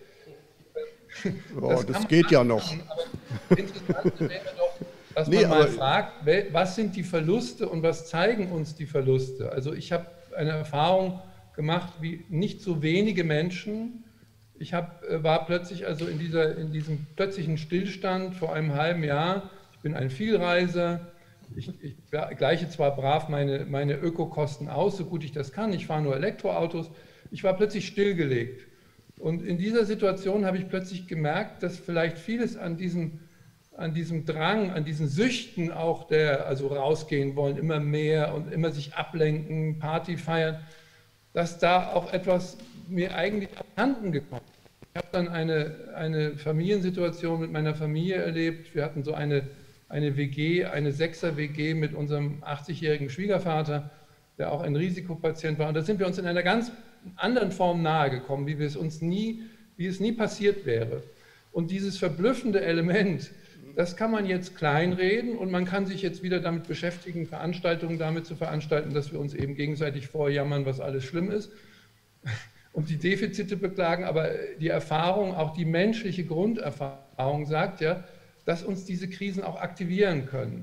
Das geht ja noch. Aber interessant wäre doch, dass man mal fragt, was sind die Verluste und was zeigen uns die Verluste? Also ich habe eine Erfahrung gemacht, wie nicht so wenige Menschen. Ich war plötzlich also in diesem plötzlichen Stillstand vor einem halben Jahr. Ich bin ein Vielreiser. Ich gleiche zwar brav meine Ökokosten aus, so gut ich das kann. Ich fahre nur Elektroautos. Ich war plötzlich stillgelegt. Und in dieser Situation habe ich plötzlich gemerkt, dass vielleicht vieles an diesem Drang, an diesen Süchten auch, also rausgehen wollen, immer mehr und immer sich ablenken, Party feiern, dass da auch etwas mir eigentlich abhanden gekommen ist. Ich habe dann eine Familiensituation mit meiner Familie erlebt. Wir hatten so eine WG, eine 6er-WG mit unserem 80-jährigen Schwiegervater, der auch ein Risikopatient war. Und da sind wir uns in einer ganz anderen Form nahegekommen, wie es nie passiert wäre. Und dieses verblüffende Element, das kann man jetzt kleinreden und man kann sich jetzt wieder damit beschäftigen, Veranstaltungen damit zu veranstalten, dass wir uns eben gegenseitig vorjammern, was alles schlimm ist und die Defizite beklagen. Aber die Erfahrung, auch die menschliche Grunderfahrung sagt ja, dass uns diese Krisen auch aktivieren können.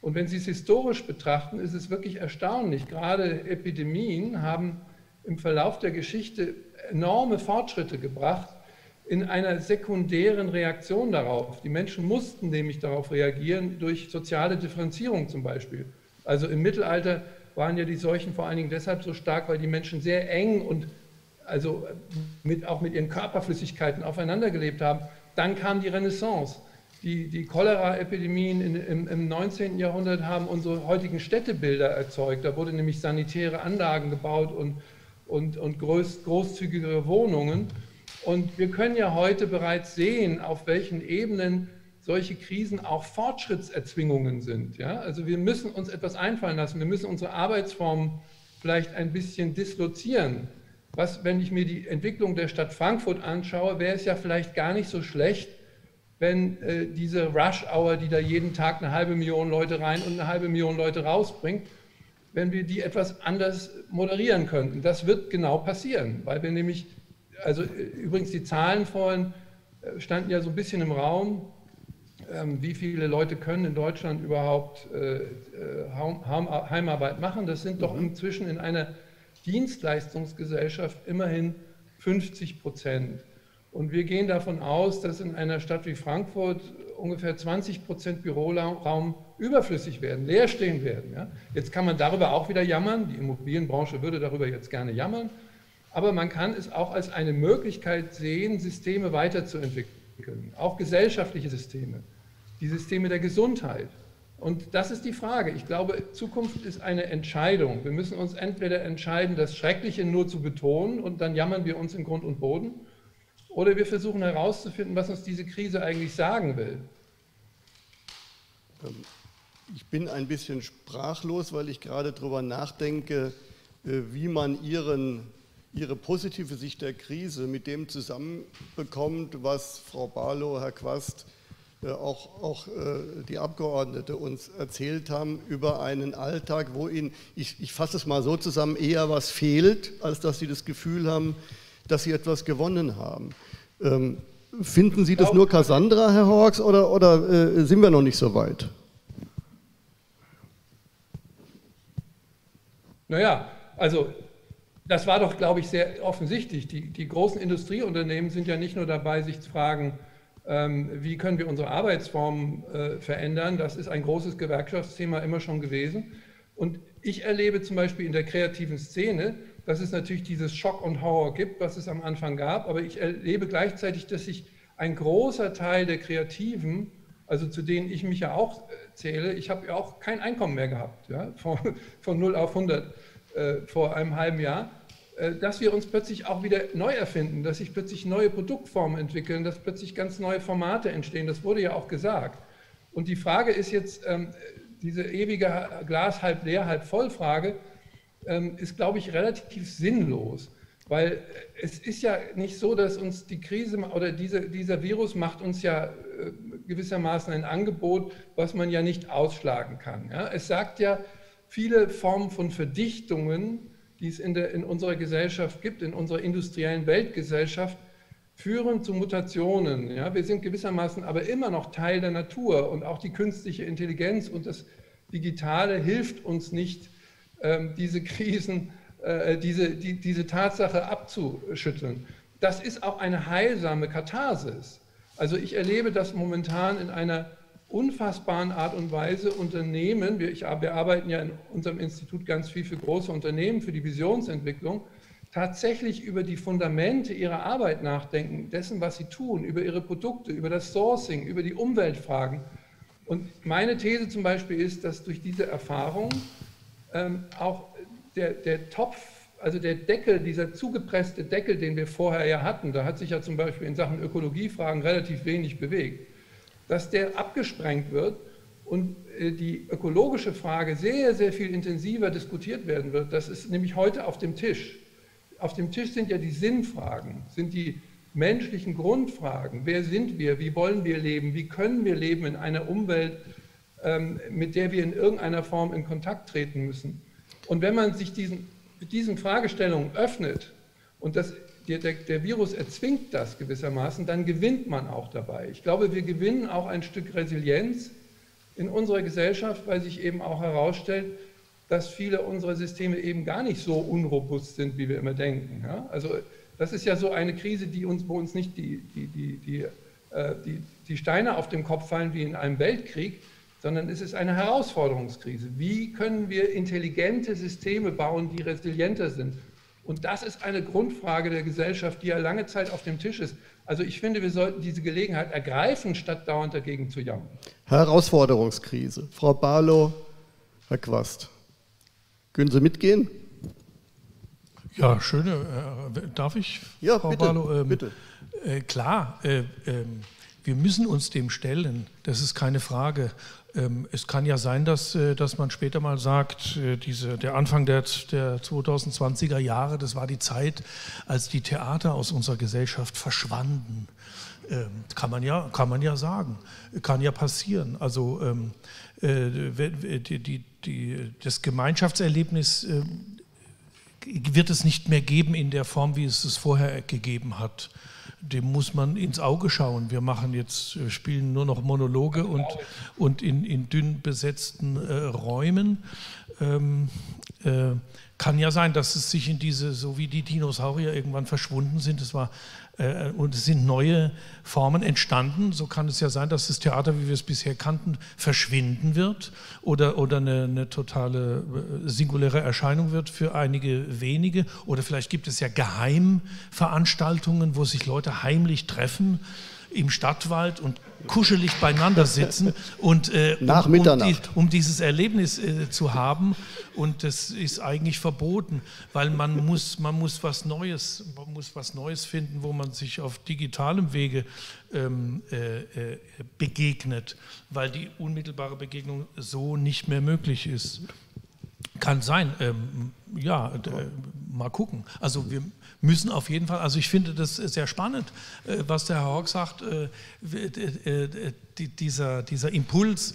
Und wenn Sie es historisch betrachten, ist es wirklich erstaunlich. Gerade Epidemien haben im Verlauf der Geschichte enorme Fortschritte gebracht in einer sekundären Reaktion darauf. Die Menschen mussten nämlich darauf reagieren durch soziale Differenzierung zum Beispiel. Also im Mittelalter waren ja die Seuchen vor allen Dingen deshalb so stark, weil die Menschen sehr eng und also auch mit ihren Körperflüssigkeiten aufeinander gelebt haben. Dann kam die Renaissance. Die Cholera-Epidemien im 19. Jahrhundert haben unsere heutigen Städtebilder erzeugt. Da wurde nämlich sanitäre Anlagen gebaut und großzügigere Wohnungen. Und wir können ja heute bereits sehen, auf welchen Ebenen solche Krisen auch Fortschrittserzwingungen sind. Ja? Also wir müssen uns etwas einfallen lassen. Wir müssen unsere Arbeitsformen vielleicht ein bisschen dislozieren. Wenn ich mir die Entwicklung der Stadt Frankfurt anschaue, wäre es ja vielleicht gar nicht so schlecht, wenn diese Rush-Hour, die da jeden Tag 500.000 Leute rein und 500.000 Leute rausbringt, wenn wir die etwas anders moderieren könnten. Das wird genau passieren, weil wir nämlich, also übrigens die Zahlen vorhin standen ja so ein bisschen im Raum, wie viele Leute können in Deutschland überhaupt Heimarbeit machen. Das sind doch inzwischen in einer Dienstleistungsgesellschaft immerhin 50%. Und wir gehen davon aus, dass in einer Stadt wie Frankfurt ungefähr 20% Büroraum überflüssig werden, leer stehen werden. Ja? Jetzt kann man darüber auch wieder jammern, die Immobilienbranche würde darüber jetzt gerne jammern, aber man kann es auch als eine Möglichkeit sehen, Systeme weiterzuentwickeln, auch gesellschaftliche Systeme, die Systeme der Gesundheit. Und das ist die Frage. Ich glaube, Zukunft ist eine Entscheidung. Wir müssen uns entweder entscheiden, das Schreckliche nur zu betonen und dann jammern wir uns in Grund und Boden, oder wir versuchen herauszufinden, was uns diese Krise eigentlich sagen will. Ich bin ein bisschen sprachlos, weil ich gerade darüber nachdenke, wie man Ihre positive Sicht der Krise mit dem zusammenbekommt, was Frau Barlow, Herr Quast, auch die Abgeordnete uns erzählt haben über einen Alltag, wo Ihnen, ich fasse es mal so zusammen, eher was fehlt, als dass Sie das Gefühl haben, dass Sie etwas gewonnen haben. Finden Sie das nur Cassandra, Herr Horrocks, oder sind wir noch nicht so weit? Naja, also das war doch, glaube ich, sehr offensichtlich. Die großen Industrieunternehmen sind ja nicht nur dabei, sich zu fragen, wie können wir unsere Arbeitsformen verändern. Das ist ein großes Gewerkschaftsthema immer schon gewesen. Und ich erlebe zum Beispiel in der kreativen Szene, dass es natürlich dieses Schock und Horror gibt, was es am Anfang gab, aber ich erlebe gleichzeitig, dass sich ein großer Teil der Kreativen, also zu denen ich mich ja auch zähle, ich habe ja auch kein Einkommen mehr gehabt, ja, von 0 auf 100 vor einem halben Jahr, dass wir uns plötzlich auch wieder neu erfinden, dass sich plötzlich neue Produktformen entwickeln, dass plötzlich ganz neue Formate entstehen, das wurde ja auch gesagt. Und die Frage ist jetzt, diese ewige Glas halb leer, halb voll Frage, ist, glaube ich, relativ sinnlos, weil es ist ja nicht so, dass uns die Krise oder dieser Virus macht uns ja gewissermaßen ein Angebot, was man ja nicht ausschlagen kann. Ja? Es sagt ja, viele Formen von Verdichtungen, die es in unserer Gesellschaft gibt, in unserer industriellen Weltgesellschaft, führen zu Mutationen. Ja? Wir sind gewissermaßen aber immer noch Teil der Natur und auch die künstliche Intelligenz und das Digitale hilft uns nicht, diese Krisen, diese Tatsache abzuschütteln. Das ist auch eine heilsame Katharsis. Also ich erlebe das momentan in einer unfassbaren Art und Weise. Unternehmen, wir arbeiten ja in unserem Institut ganz viel für große Unternehmen, für die Visionsentwicklung, tatsächlich über die Fundamente ihrer Arbeit nachdenken, dessen, was sie tun, über ihre Produkte, über das Sourcing, über die Umweltfragen. Und meine These zum Beispiel ist, dass durch diese Erfahrung auch der Topf, also der Deckel, dieser zugepresste Deckel, den wir vorher ja hatten, da hat sich ja zum Beispiel in Sachen Ökologiefragen relativ wenig bewegt, dass der abgesprengt wird und die ökologische Frage sehr, sehr viel intensiver diskutiert werden wird. Das ist nämlich heute auf dem Tisch. Auf dem Tisch sind ja die Sinnfragen, sind die menschlichen Grundfragen. Wer sind wir? Wie wollen wir leben? Wie können wir leben in einer Umwelt, mit der wir in irgendeiner Form in Kontakt treten müssen? Und wenn man sich diesen Fragestellungen öffnet und der Virus erzwingt das gewissermaßen, dann gewinnt man auch dabei. Ich glaube, wir gewinnen auch ein Stück Resilienz, in unserer Gesellschaft, weil sich eben auch herausstellt, dass viele unserer Systeme eben gar nicht so unrobust sind, wie wir immer denken. Ja? Also das ist ja so eine Krise, wo uns nicht die Steine auf den Kopf fallen wie in einem Weltkrieg, sondern es ist eine Herausforderungskrise. Wie können wir intelligente Systeme bauen, die resilienter sind? Und das ist eine Grundfrage der Gesellschaft, die ja lange Zeit auf dem Tisch ist. Also ich finde, wir sollten diese Gelegenheit ergreifen, statt dauernd dagegen zu jammern. Herausforderungskrise. Frau Barlow, Herr Quast, können Sie mitgehen? Ja, schöne. Darf ich, ja, Frau bitte, Barlow? Bitte. Klar, wir müssen uns dem stellen. Das ist keine Frage. Es kann ja sein, dass man später mal sagt, der Anfang der 2020er Jahre, das war die Zeit, als die Theater aus unserer Gesellschaft verschwanden. Kann man ja sagen. Kann ja passieren. Also das Gemeinschaftserlebnis wird es nicht mehr geben in der Form, wie es vorher gegeben hat. Dem muss man ins Auge schauen. Wir spielen nur noch Monologe und in dünn besetzten Räumen. Kann ja sein, dass es sich so wie die Dinosaurier irgendwann verschwunden sind. Und es sind neue Formen entstanden. So kann es ja sein, dass das Theater, wie wir es bisher kannten, verschwinden wird oder eine totale singuläre Erscheinung wird für einige wenige. Oder vielleicht gibt es ja Geheimveranstaltungen, wo sich Leute heimlich treffen im Stadtwald und kuschelig beieinander sitzen und nach Mitternacht. Um dieses Erlebnis zu haben. Und das ist eigentlich verboten, weil man muss was Neues finden, wo man sich auf digitalem Wege begegnet, weil die unmittelbare Begegnung so nicht mehr möglich ist. Kann sein, mal gucken. Also wir müssen auf jeden Fall, also ich finde das sehr spannend, was der Herr Horck sagt, dieser Impuls,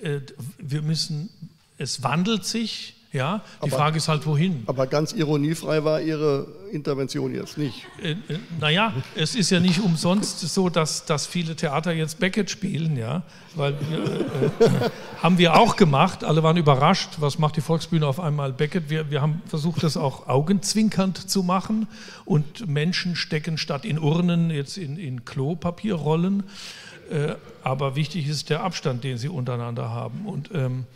es wandelt sich, ja, die Frage ist halt, wohin. Aber ganz ironiefrei war Ihre Intervention jetzt nicht. Naja, es ist ja nicht umsonst so, dass viele Theater jetzt Beckett spielen, ja, weil haben wir auch gemacht, alle waren überrascht, was macht die Volksbühne auf einmal Beckett. Wir haben versucht, das auch augenzwinkernd zu machen und Menschen stecken statt in Urnen jetzt in Klopapierrollen, aber wichtig ist der Abstand, den sie untereinander haben und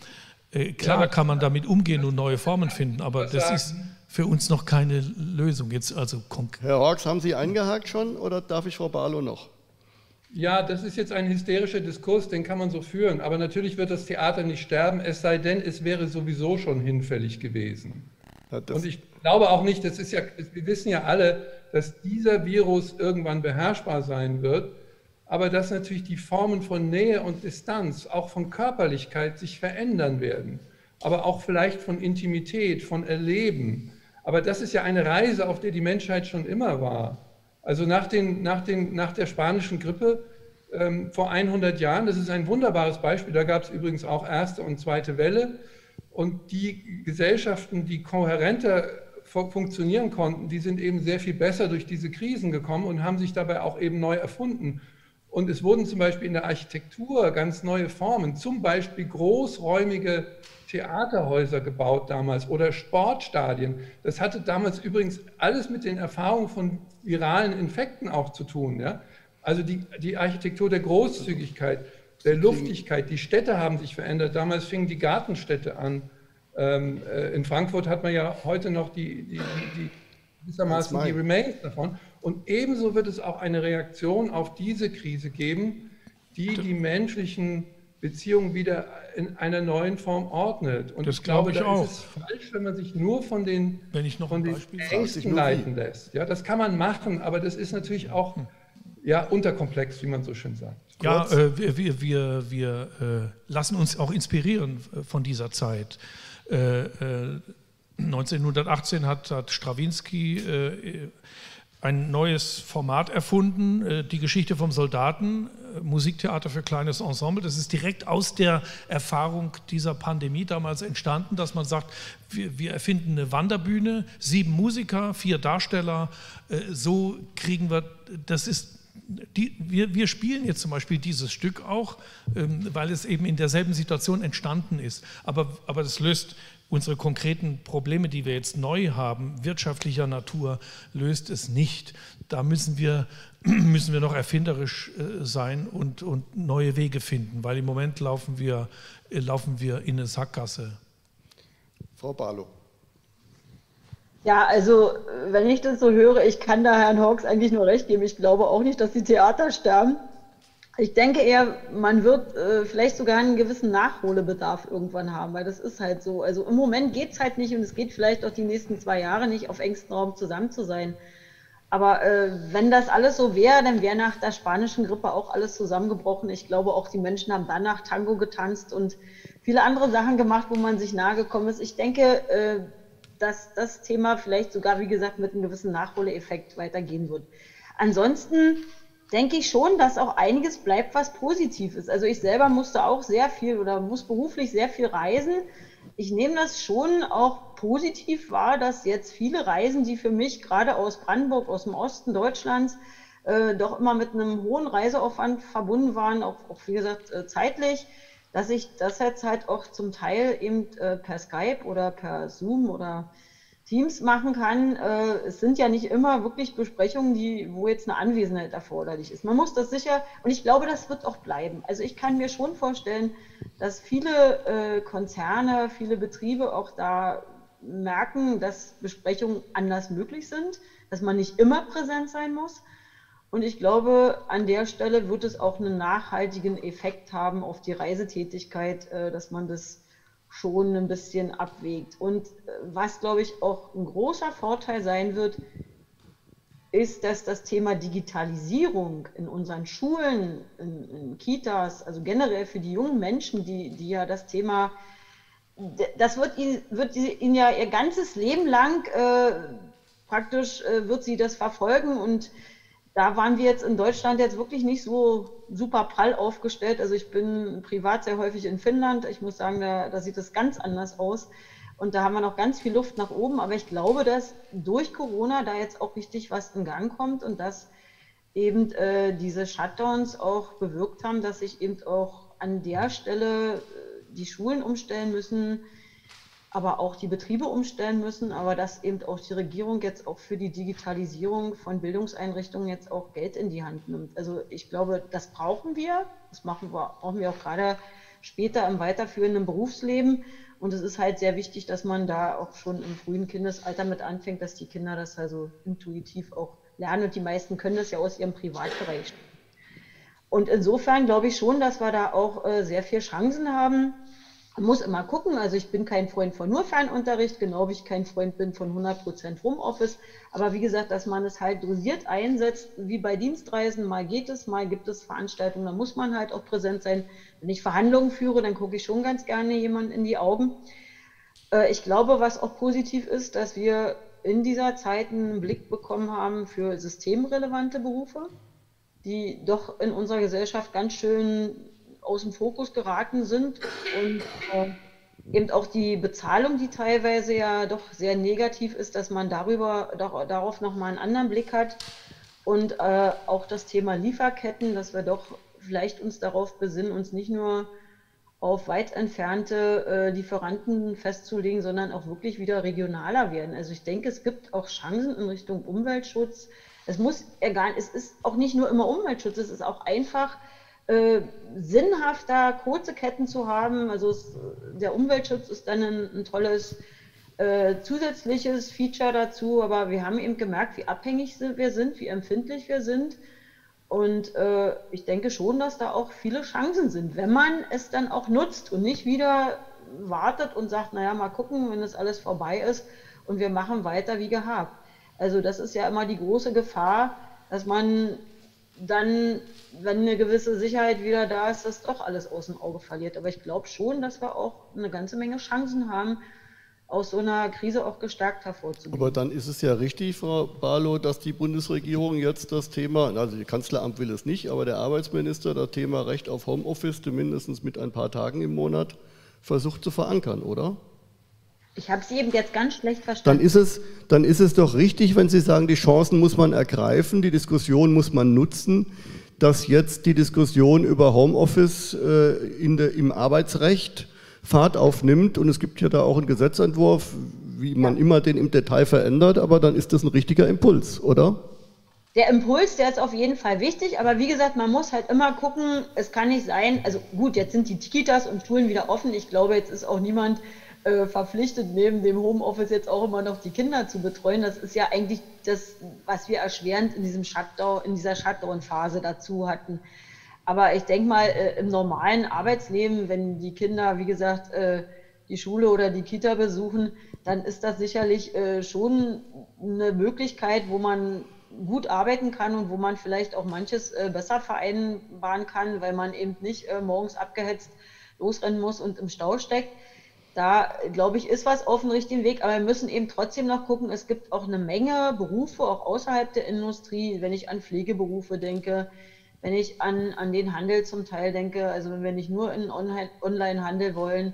klar kann man damit umgehen und neue Formen finden, aber das ist für uns noch keine Lösung. Jetzt also Herr Horck, haben Sie eingehakt schon oder darf ich Frau Barlow noch? Ja, das ist jetzt ein hysterischer Diskurs, den kann man so führen, aber natürlich wird das Theater nicht sterben, es sei denn, es wäre sowieso schon hinfällig gewesen. Ja, und ich glaube auch nicht, wir wissen ja alle, dass dieser Virus irgendwann beherrschbar sein wird, aber dass natürlich die Formen von Nähe und Distanz, auch von Körperlichkeit sich verändern werden, aber auch vielleicht von Intimität, von Erleben. Aber das ist ja eine Reise, auf der die Menschheit schon immer war. Also nach der spanischen Grippe vor 100 Jahren, das ist ein wunderbares Beispiel, da gab es übrigens auch erste und zweite Welle und die Gesellschaften, die kohärenter funktionieren konnten, die sind eben sehr viel besser durch diese Krisen gekommen und haben sich dabei auch eben neu erfunden. Und es wurden zum Beispiel in der Architektur ganz neue Formen, zum Beispiel großräumige Theaterhäuser gebaut damals oder Sportstadien. Das hatte damals übrigens alles mit den Erfahrungen von viralen Infekten auch zu tun. Ja? Also die Architektur der Großzügigkeit, der Luftigkeit, die Städte haben sich verändert. Damals fingen die Gartenstädte an. In Frankfurt hat man ja heute noch gewissermaßen die Remains davon. Und ebenso wird es auch eine Reaktion auf diese Krise geben, die menschlichen Beziehungen wieder in einer neuen Form ordnet. Und ich glaube, da ist es falsch, wenn man sich nur von den Ängsten leiten lässt. Ja, das kann man machen, aber das ist natürlich auch unterkomplex, wie man so schön sagt. Ja, wir lassen uns auch inspirieren von dieser Zeit. 1918 hat Strawinsky ein neues Format erfunden, die Geschichte vom Soldaten, Musiktheater für kleines Ensemble. Das ist direkt aus der Erfahrung dieser Pandemie damals entstanden, dass man sagt, wir erfinden eine Wanderbühne, 7 Musiker, 4 Darsteller, so kriegen wir, das ist wir spielen jetzt zum Beispiel dieses Stück auch, weil es eben in derselben Situation entstanden ist. Aber das löst unsere konkreten Probleme, die wir jetzt neu haben, wirtschaftlicher Natur, löst es nicht. Da müssen wir noch erfinderisch sein und neue Wege finden, weil im Moment laufen wir in eine Sackgasse. Frau Barlow. Ja, also wenn ich das so höre, ich kann da Herrn Hawks eigentlich nur recht geben. Ich glaube auch nicht, dass die Theater sterben. Ich denke eher, man wird vielleicht sogar einen gewissen Nachholbedarf irgendwann haben, weil das ist halt so. Also im Moment geht es halt nicht und es geht vielleicht auch die nächsten 2 Jahre nicht, auf engstem Raum zusammen zu sein. Aber wenn das alles so wäre, dann wäre nach der spanischen Grippe auch alles zusammengebrochen. Ich glaube, auch die Menschen haben danach Tango getanzt und viele andere Sachen gemacht, wo man sich nahe gekommen ist. Ich denke, dass das Thema vielleicht sogar, wie gesagt, mit einem gewissen Nachholeffekt weitergehen wird. Ansonsten denke ich schon, dass auch einiges bleibt, was positiv ist. Also ich selber musste auch sehr viel oder muss beruflich sehr viel reisen. Ich nehme das schon auch positiv wahr, dass jetzt viele Reisen, die für mich gerade aus Brandenburg, aus dem Osten Deutschlands, doch immer mit einem hohen Reiseaufwand verbunden waren, auch wie gesagt zeitlich, dass ich das jetzt halt auch zum Teil eben per Skype oder per Zoom oder Teams machen kann. Es sind ja nicht immer wirklich Besprechungen, wo jetzt eine Anwesenheit erforderlich ist. Man muss das sicher, und ich glaube, das wird auch bleiben. Also ich kann mir schon vorstellen, dass viele Konzerne, viele Betriebe auch da merken, dass Besprechungen anders möglich sind, dass man nicht immer präsent sein muss. Und ich glaube, an der Stelle wird es auch einen nachhaltigen Effekt haben auf die Reisetätigkeit, dass man das schon ein bisschen abwägt. Und was, glaube ich, auch ein großer Vorteil sein wird, ist, dass das Thema Digitalisierung in unseren Schulen, in Kitas, also generell für die jungen Menschen, die ja das Thema, das wird ihnen ja ihr ganzes Leben lang praktisch wird sie das verfolgen, und da waren wir jetzt in Deutschland jetzt wirklich nicht so super prall aufgestellt. Also ich bin privat sehr häufig in Finnland. Ich muss sagen, da sieht es ganz anders aus. Und da haben wir noch ganz viel Luft nach oben. Aber ich glaube, dass durch Corona da jetzt auch richtig was in Gang kommt und dass eben diese Shutdowns auch bewirkt haben, dass sich eben auch an der Stelle die Schulen umstellen müssen, aber auch die Betriebe umstellen müssen, aber dass eben auch die Regierung jetzt auch für die Digitalisierung von Bildungseinrichtungen jetzt auch Geld in die Hand nimmt. Also ich glaube, das brauchen wir, brauchen wir auch gerade später im weiterführenden Berufsleben, und es ist halt sehr wichtig, dass man da auch schon im frühen Kindesalter mit anfängt, dass die Kinder das also intuitiv auch lernen, und die meisten können das ja aus ihrem Privatbereich. Und insofern glaube ich schon, dass wir da auch sehr viel Chancen haben. Man muss immer gucken, also ich bin kein Freund von nur Fernunterricht, genau wie ich kein Freund bin von 100% Homeoffice, aber wie gesagt, dass man es halt dosiert einsetzt, wie bei Dienstreisen, mal geht es, mal gibt es Veranstaltungen, da muss man halt auch präsent sein. Wenn ich Verhandlungen führe, dann gucke ich schon ganz gerne jemanden in die Augen. Ich glaube, was auch positiv ist, dass wir in dieser Zeit einen Blick bekommen haben für systemrelevante Berufe, die doch in unserer Gesellschaft ganz schön aus dem Fokus geraten sind, und eben auch die Bezahlung, die teilweise ja doch sehr negativ ist, dass man darauf nochmal einen anderen Blick hat, und auch das Thema Lieferketten, dass wir doch vielleicht uns darauf besinnen, uns nicht nur auf weit entfernte Lieferanten festzulegen, sondern auch wirklich wieder regionaler werden. Also ich denke, es gibt auch Chancen in Richtung Umweltschutz. Es ist auch nicht nur immer Umweltschutz, es ist auch einfach sinnhafter, kurze Ketten zu haben. Also der Umweltschutz ist dann ein tolles zusätzliches Feature dazu, aber wir haben eben gemerkt, wie abhängig wir sind, wie empfindlich wir sind, und ich denke schon, dass da auch viele Chancen sind, wenn man es dann auch nutzt und nicht wieder wartet und sagt, naja, mal gucken, wenn das alles vorbei ist und wir machen weiter wie gehabt. Also das ist ja immer die große Gefahr, dass man dann, wenn eine gewisse Sicherheit wieder da ist, das doch alles aus dem Auge verliert. Aber ich glaube schon, dass wir auch eine ganze Menge Chancen haben, aus so einer Krise auch gestärkt hervorzugehen. Aber dann ist es ja richtig, Frau Barlow, dass die Bundesregierung jetzt das Thema, also das Kanzleramt will es nicht, aber der Arbeitsminister das Thema Recht auf Homeoffice mindestens mit ein paar Tagen im Monat versucht zu verankern, oder? Ich habe Sie eben jetzt ganz schlecht verstanden. Dann ist es doch richtig, wenn Sie sagen, die Chancen muss man ergreifen, die Diskussion muss man nutzen, dass jetzt die Diskussion über Homeoffice im Arbeitsrecht Fahrt aufnimmt. Und es gibt ja da auch einen Gesetzentwurf, wie man immer den im Detail verändert, aber dann ist das ein richtiger Impuls, oder? Der Impuls, der ist auf jeden Fall wichtig, aber wie gesagt, man muss halt immer gucken, es kann nicht sein, also gut, jetzt sind die Kitas und Schulen wieder offen, ich glaube, jetzt ist auch niemand verpflichtet, neben dem Homeoffice jetzt auch immer noch die Kinder zu betreuen. Das ist ja eigentlich das, was wir erschwerend in dieser Shutdown-Phase dazu hatten. Aber ich denke mal, im normalen Arbeitsleben, wenn die Kinder, wie gesagt, die Schule oder die Kita besuchen, dann ist das sicherlich schon eine Möglichkeit, wo man gut arbeiten kann und wo man vielleicht auch manches besser vereinbaren kann, weil man eben nicht morgens abgehetzt losrennen muss und im Stau steckt. Da, glaube ich, ist was auf dem richtigen Weg, aber wir müssen eben trotzdem noch gucken, es gibt auch eine Menge Berufe, auch außerhalb der Industrie, wenn ich an Pflegeberufe denke, wenn ich an den Handel zum Teil denke, also wenn wir nicht nur in Online-Handel wollen,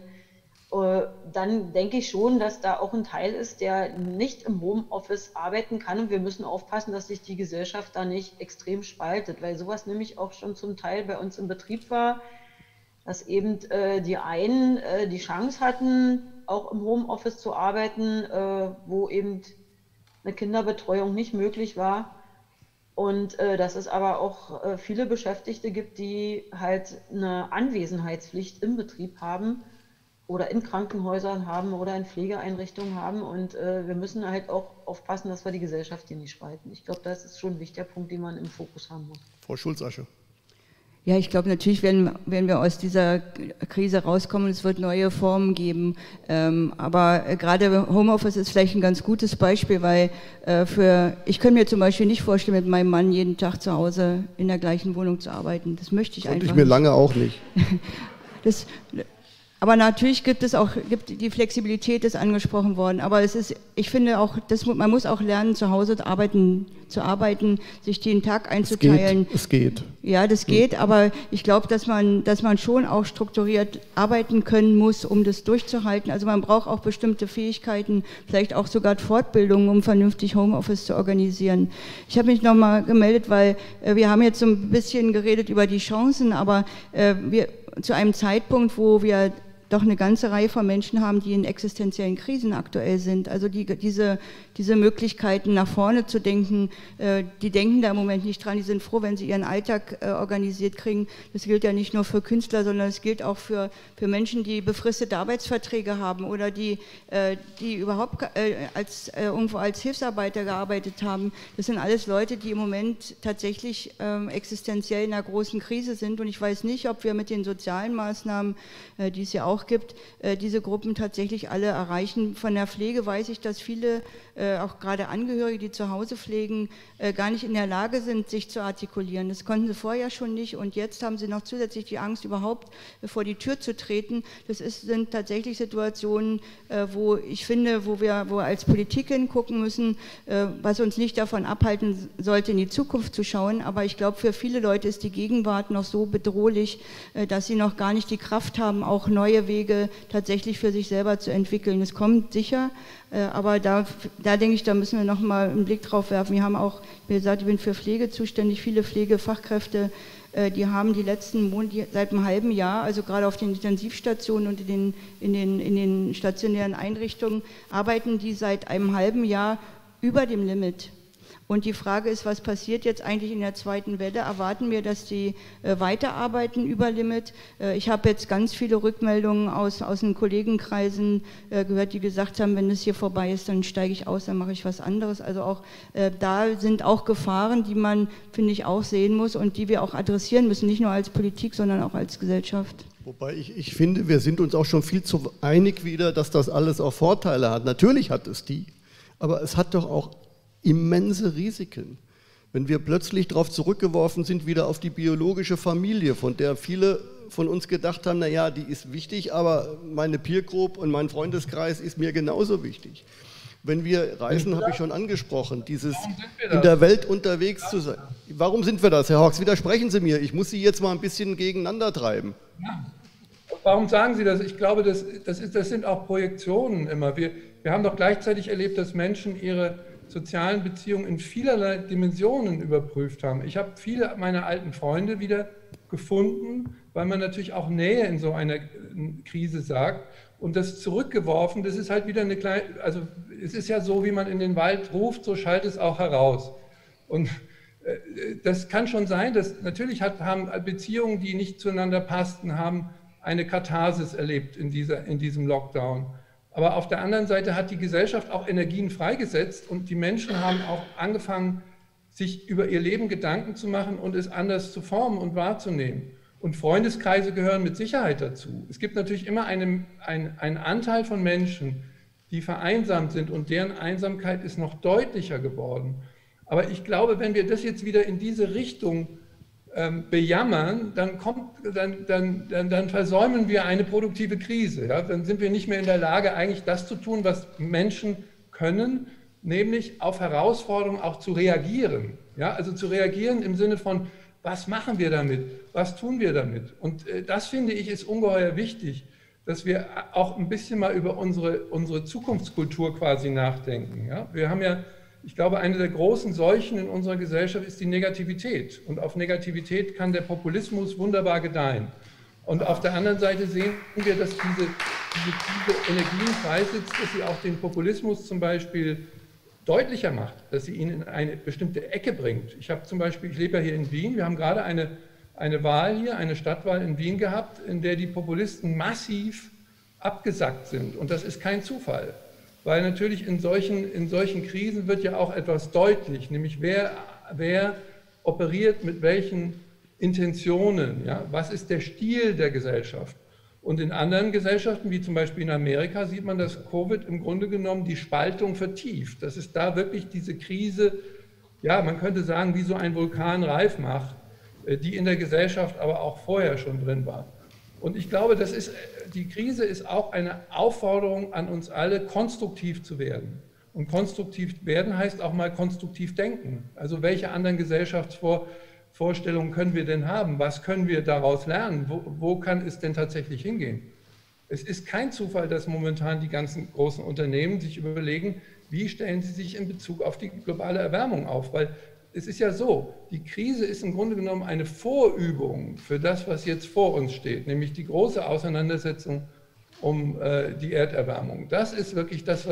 dann denke ich schon, dass da auch ein Teil ist, der nicht im Homeoffice arbeiten kann und wir müssen aufpassen, dass sich die Gesellschaft da nicht extrem spaltet, weil sowas nämlich auch schon zum Teil bei uns im Betrieb war, dass eben die einen die Chance hatten, auch im Homeoffice zu arbeiten, wo eben eine Kinderbetreuung nicht möglich war. Und dass es aber auch viele Beschäftigte gibt, die halt eine Anwesenheitspflicht im Betrieb haben oder in Krankenhäusern haben oder in Pflegeeinrichtungen haben. Und wir müssen halt auch aufpassen, dass wir die Gesellschaft hier nicht spalten. Ich glaube, das ist schon ein wichtiger Punkt, den man im Fokus haben muss. Frau Schulz-Asche. Ja, ich glaube natürlich, wenn wir aus dieser Krise rauskommen, es wird neue Formen geben. Aber gerade Homeoffice ist vielleicht ein ganz gutes Beispiel, weil ich könnte mir zum Beispiel nicht vorstellen, mit meinem Mann jeden Tag zu Hause in der gleichen Wohnung zu arbeiten. Das möchte ich einfach nicht. Konnte ich mir lange auch nicht. Aber natürlich gibt die Flexibilität, ist angesprochen worden. Aber ich finde auch, man muss auch lernen, zu Hause zu arbeiten, sich den Tag einzuteilen. Es geht. Ja, das geht, aber ich glaube, dass man schon auch strukturiert arbeiten können muss, um das durchzuhalten. Also man braucht auch bestimmte Fähigkeiten, vielleicht auch sogar Fortbildungen, um vernünftig Homeoffice zu organisieren. Ich habe mich nochmal gemeldet, weil wir haben jetzt so ein bisschen geredet über die Chancen, aber zu einem Zeitpunkt, wo wir doch eine ganze Reihe von Menschen haben, die in existenziellen Krisen aktuell sind. Also diese Möglichkeiten nach vorne zu denken, die denken da im Moment nicht dran, die sind froh, wenn sie ihren Alltag organisiert kriegen. Das gilt ja nicht nur für Künstler, sondern es gilt auch für Menschen, die befristete Arbeitsverträge haben oder die überhaupt irgendwo als Hilfsarbeiter gearbeitet haben. Das sind alles Leute, die im Moment tatsächlich existenziell in einer großen Krise sind und ich weiß nicht, ob wir mit den sozialen Maßnahmen, die es ja auch gibt, diese Gruppen tatsächlich alle erreichen. Von der Pflege weiß ich, dass viele, auch gerade Angehörige, die zu Hause pflegen, gar nicht in der Lage sind, sich zu artikulieren. Das konnten sie vorher schon nicht und jetzt haben sie noch zusätzlich die Angst, überhaupt vor die Tür zu treten. Das sind tatsächlich Situationen, wo ich finde, wo wir als Politik hingucken müssen, was uns nicht davon abhalten sollte, in die Zukunft zu schauen. Aber ich glaube, für viele Leute ist die Gegenwart noch so bedrohlich, dass sie noch gar nicht die Kraft haben, auch neue Wege tatsächlich für sich selber zu entwickeln. Es kommt sicher, aber da denke ich, da müssen wir noch mal einen Blick drauf werfen. Wir haben auch, wie gesagt, ich bin für Pflege zuständig, viele Pflegefachkräfte, die haben die letzten Monate, seit einem halben Jahr, also gerade auf den Intensivstationen und in den stationären Einrichtungen, arbeiten die seit einem halben Jahr über dem Limit. Und die Frage ist, was passiert jetzt eigentlich in der zweiten Welle? Erwarten wir, dass die weiterarbeiten über Limit? Ich habe jetzt ganz viele Rückmeldungen aus den Kollegenkreisen gehört, die gesagt haben, wenn es hier vorbei ist, dann steige ich aus, dann mache ich was anderes. Also auch da sind auch Gefahren, die man, finde ich, auch sehen muss und die wir auch adressieren müssen, nicht nur als Politik, sondern auch als Gesellschaft. Wobei ich finde, wir sind uns auch schon viel zu einig wieder, dass das alles auch Vorteile hat. Natürlich hat es die, aber es hat doch auch immense Risiken. Wenn wir plötzlich darauf zurückgeworfen sind, wieder auf die biologische Familie, von der viele von uns gedacht haben, naja, die ist wichtig, aber meine Peer Group und mein Freundeskreis ist mir genauso wichtig. Wenn wir reisen, habe ich schon angesprochen, dieses in der Welt unterwegs zu sein. Warum sind wir das, Herr Hawks? Widersprechen Sie mir, ich muss Sie jetzt mal ein bisschen gegeneinander treiben. warum sagen Sie das? Ich glaube, das sind auch Projektionen immer. Wir haben doch gleichzeitig erlebt, dass Menschen ihre sozialen Beziehungen in vielerlei Dimensionen überprüft haben. Ich habe viele meiner alten Freunde wieder gefunden, weil man natürlich auch Nähe in so einer Krise sagt. Und das zurückgeworfen, das ist halt wieder eine kleine, also es ist ja so, wie man in den Wald ruft, so schallt es auch heraus. Und das kann schon sein, dass natürlich haben Beziehungen, die nicht zueinander passten, haben eine Katharsis erlebt in diesem Lockdown. Aber auf der anderen Seite hat die Gesellschaft auch Energien freigesetzt und die Menschen haben auch angefangen, sich über ihr Leben Gedanken zu machen und es anders zu formen und wahrzunehmen. Und Freundeskreise gehören mit Sicherheit dazu. Es gibt natürlich immer einen Anteil von Menschen, die vereinsamt sind und deren Einsamkeit ist noch deutlicher geworden. Aber ich glaube, wenn wir das jetzt wieder in diese Richtung bejammern, dann versäumen wir eine produktive Krise. Ja? Dann sind wir nicht mehr in der Lage, eigentlich das zu tun, was Menschen können, nämlich auf Herausforderungen auch zu reagieren. Ja? Also zu reagieren im Sinne von, was machen wir damit? Was tun wir damit? Und das, finde ich, ist ungeheuer wichtig, dass wir auch ein bisschen mal über unsere Zukunftskultur quasi nachdenken. Ja? Wir haben ja, ich glaube, eine der großen Seuchen in unserer Gesellschaft ist die Negativität. Und auf Negativität kann der Populismus wunderbar gedeihen. Und auf der anderen Seite sehen wir, dass diese Energien freisetzt, dass sie auch den Populismus zum Beispiel deutlicher macht, dass sie ihn in eine bestimmte Ecke bringt. Ich lebe ja hier in Wien, wir haben gerade eine Wahl hier, eine Stadtwahl in Wien gehabt, in der die Populisten massiv abgesackt sind. Und das ist kein Zufall. Weil natürlich in solchen Krisen wird ja auch etwas deutlich, nämlich wer operiert mit welchen Intentionen, ja? Was ist der Stil der Gesellschaft. Und in anderen Gesellschaften, wie zum Beispiel in Amerika, sieht man, dass Covid im Grunde genommen die Spaltung vertieft. Dass es da wirklich diese Krise, ja, man könnte sagen, wie so ein Vulkan reif macht, die in der Gesellschaft aber auch vorher schon drin war. Und ich glaube, die Krise ist auch eine Aufforderung an uns alle, konstruktiv zu werden. Und konstruktiv werden heißt auch mal konstruktiv denken. Also welche anderen Gesellschaftsvorstellungen können wir denn haben? Was können wir daraus lernen? Wo kann es denn tatsächlich hingehen? Es ist kein Zufall, dass momentan die ganzen großen Unternehmen sich überlegen, wie stellen sie sich in Bezug auf die globale Erwärmung auf? Weil es ist ja so, die Krise ist im Grunde genommen eine Vorübung für das, was jetzt vor uns steht, nämlich die große Auseinandersetzung um die Erderwärmung. Das ist wirklich das,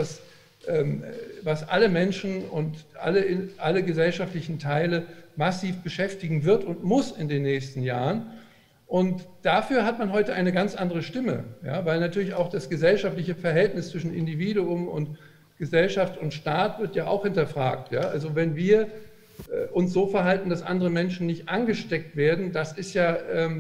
was alle Menschen und alle gesellschaftlichen Teile massiv beschäftigen wird und muss in den nächsten Jahren. Und dafür hat man heute eine ganz andere Stimme, ja, weil natürlich auch das gesellschaftliche Verhältnis zwischen Individuum und Gesellschaft und Staat wird ja auch hinterfragt. Ja. Also wenn wir uns so verhalten, dass andere Menschen nicht angesteckt werden, das ist ja